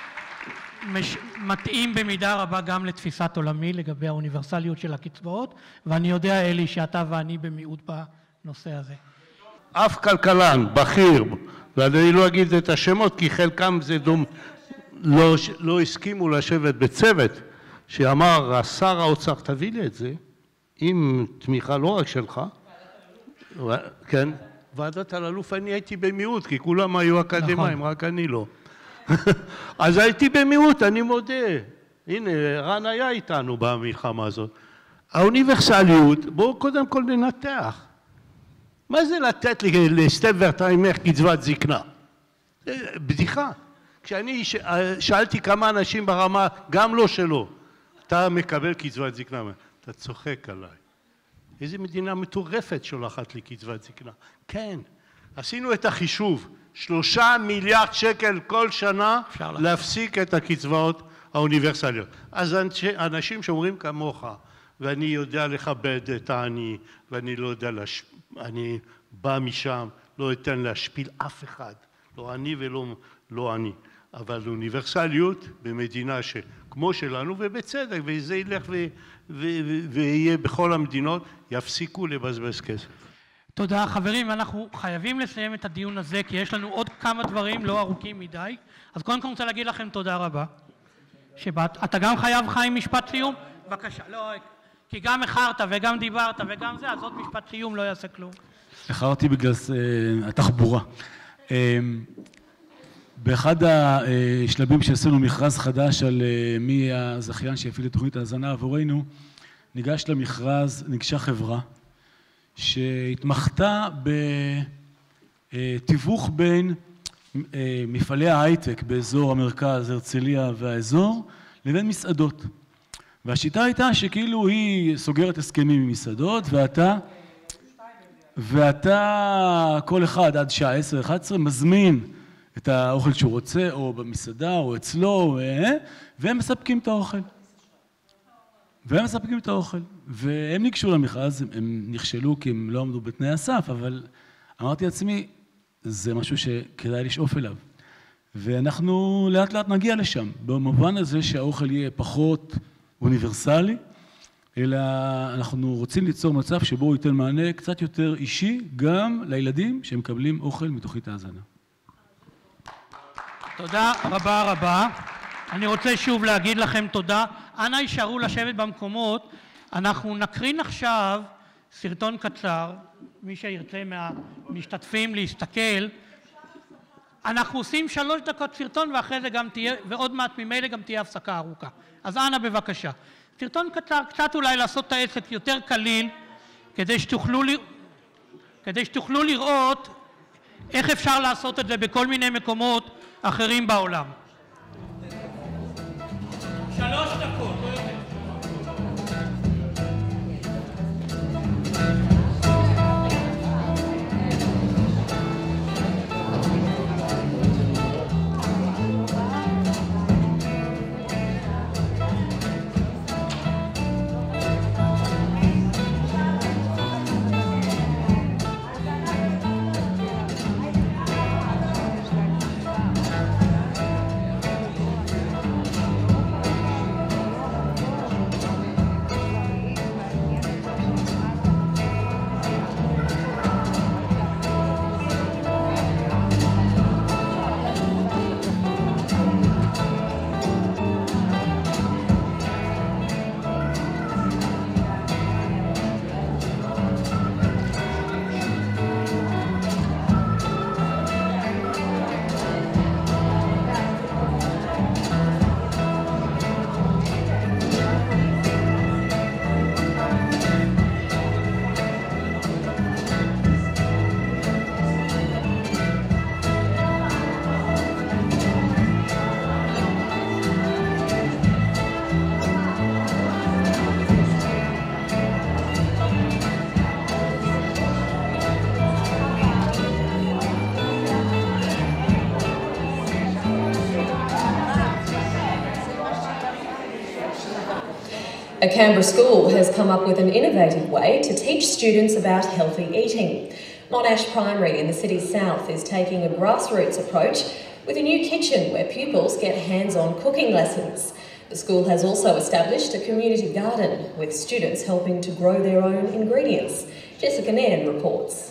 S1: מש... מתאים במידה רבה גם לתפיסת עולמי לגבי האוניברסליות של הקצבאות, ואני יודע, אלי, שאתה ואני במיעוט בנושא הזה.
S3: אף כלכלן, בכיר, ואני לא אגיד את השמות, כי חלקם זה דום, לא, לא הסכימו לשבת בצוות, שאמר, שר האוצר, תביא לי את זה, עם תמיכה לא רק שלך, ו... כן, ועדת אלאלוף, אני הייתי במיעוט, כי כולם היו אקדמיים, נכון. רק אני לא. אז הייתי במיעוט, אני מודה. הנה, רן היה איתנו במלחמה הזאת. האוניברסליות, בואו קודם כל ננתח. מה זה לתת לי לסטף ורטהיימר קצבת זקנה? בדיחה. כשאני שאלתי כמה אנשים ברמה, גם לא שלו, אתה מקבל קצבת זקנה, אתה צוחק עליי. איזו מדינה מטורפת שולחת לי קצבת זקנה. כן, עשינו את החישוב, שלושה מיליארד שקל כל שנה להפסיק את הקצבאות האוניברסליות. אז אנשים שאומרים כמוך, ואני יודע לכבד את העני, ואני לא יודע, להש... אני בא משם, לא אתן להשפיל אף אחד, לא אני ולא לא אני. אבל אוניברסליות במדינה שכמו שלנו, ובצדק, וזה ילך ו... ו... ויהיה בכל המדינות, יפסיקו לבזבז כסף.
S1: תודה. חברים, אנחנו חייבים לסיים את הדיון הזה, כי יש לנו עוד כמה דברים לא ארוכים מדי. אז קודם כל אני רוצה להגיד לכם תודה רבה. שבאת. אתה גם חייב, חיים, משפט סיום? בבקשה. לא, כי גם אחרת וגם דיברת וגם זה, אז עוד משפט סיום לא יעשה כלום. אחרתי
S4: בגלל התחבורה. באחד השלבים שעשינו מכרז חדש על מי הזכיין שיפעיל את תוכנית ההזנה עבורנו, ניגש למכרז, ניגשה חברה, שהתמחתה בתיווך בין מפעלי ההייטק באזור המרכז, הרצליה והאזור, לבין מסעדות. והשיטה הייתה שכאילו היא סוגרת הסכמים עם מסעדות, ואתה, ואתה כל אחד עד שעה עשר אחת עשרה מזמין את האוכל שהוא רוצה, או במסעדה, או אצלו, והם מספקים את האוכל. והם מספקים את האוכל. והם ניגשו למכרז, הם נכשלו כי הם לא עמדו בתנאי הסף, אבל אמרתי לעצמי, זה משהו שכדאי לשאוף אליו. ואנחנו לאט לאט נגיע לשם, במובן הזה שהאוכל יהיה פחות אוניברסלי, אלא אנחנו רוצים ליצור מצב שבו הוא ייתן מענה קצת יותר אישי, גם לילדים שמקבלים אוכל מתוכנית ההזנה.
S1: תודה רבה רבה. אני רוצה שוב להגיד לכם תודה. אנא יישארו לשבת במקומות. אנחנו נקרין עכשיו סרטון קצר, מי שירצה מהמשתתפים להסתכל. אנחנו עושים שלוש דקות סרטון ואחרי זה גם תהיה, ועוד מעט ממילא גם תהיה הפסקה ארוכה. אז אנא בבקשה. סרטון קצר, קצת אולי לעשות את העסק יותר קליל, כדי שתוכלו, כדי שתוכלו לראות איך אפשר לעשות את זה בכל מיני מקומות אחרים בעולם. שלוש דקות.
S10: A Canberra school has come up with an innovative way to teach students about healthy eating. Monash Primary in the city's south is taking a grassroots approach with a new kitchen where pupils get hands-on cooking lessons. The school has also established a community garden with students helping to grow their own ingredients. Jessica Nairn reports.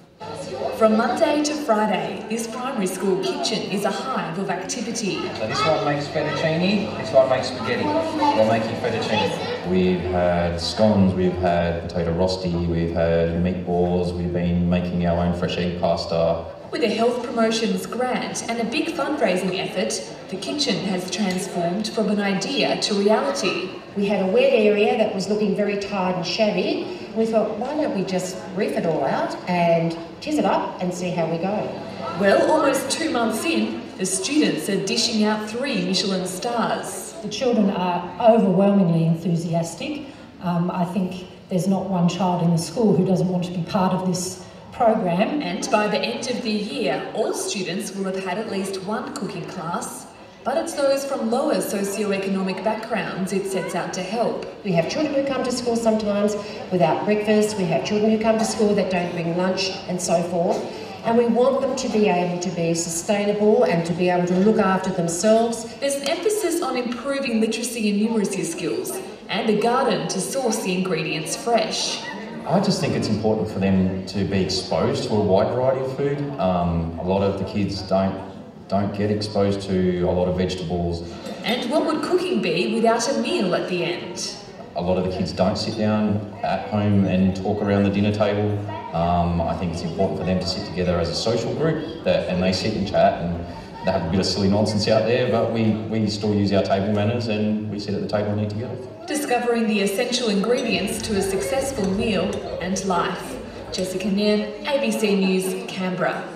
S11: From Monday to Friday, this primary school kitchen is a hive of activity.
S12: So this one makes fettuccine, this one makes spaghetti. We're making fettuccine. We've had scones, we've had potato rosti, we've had meatballs, we've been making our own fresh egg pasta.
S11: With a health promotions grant and a big fundraising effort, the kitchen has transformed from an idea to reality.
S13: We had a wet area that was looking very tired and shabby. We thought, why don't we just reef it all out and tiz it up and see how we go.
S11: Well, almost two months in, the students are dishing out three Michelin stars.
S14: The children are overwhelmingly enthusiastic. Um, I think there's not one child in the school who doesn't want to be part of this program.
S11: And by the end of the year, all students will have had at least one cooking class. But it's those from lower socioeconomic backgrounds it sets out to help.
S13: We have children who come to school sometimes without breakfast, we have children who come to school that don't bring lunch and so forth. And we want them to be able to be sustainable and to be able to look after themselves.
S11: There's an emphasis on improving literacy and numeracy skills and a garden to source the ingredients fresh.
S12: I just think it's important for them to be exposed to a wide variety of food. Um, a lot of the kids don't don't get exposed to a lot of vegetables.
S11: And what would cooking be without a meal at the end?
S12: A lot of the kids don't sit down at home and talk around the dinner table. Um, I think it's important for them to sit together as a social group that, and they sit and chat and they have a bit of silly nonsense out there, but we, we still use our table manners and we sit at the table and eat together.
S11: Discovering the essential ingredients to a successful meal and life. Jessica Nairn, A B C News, Canberra.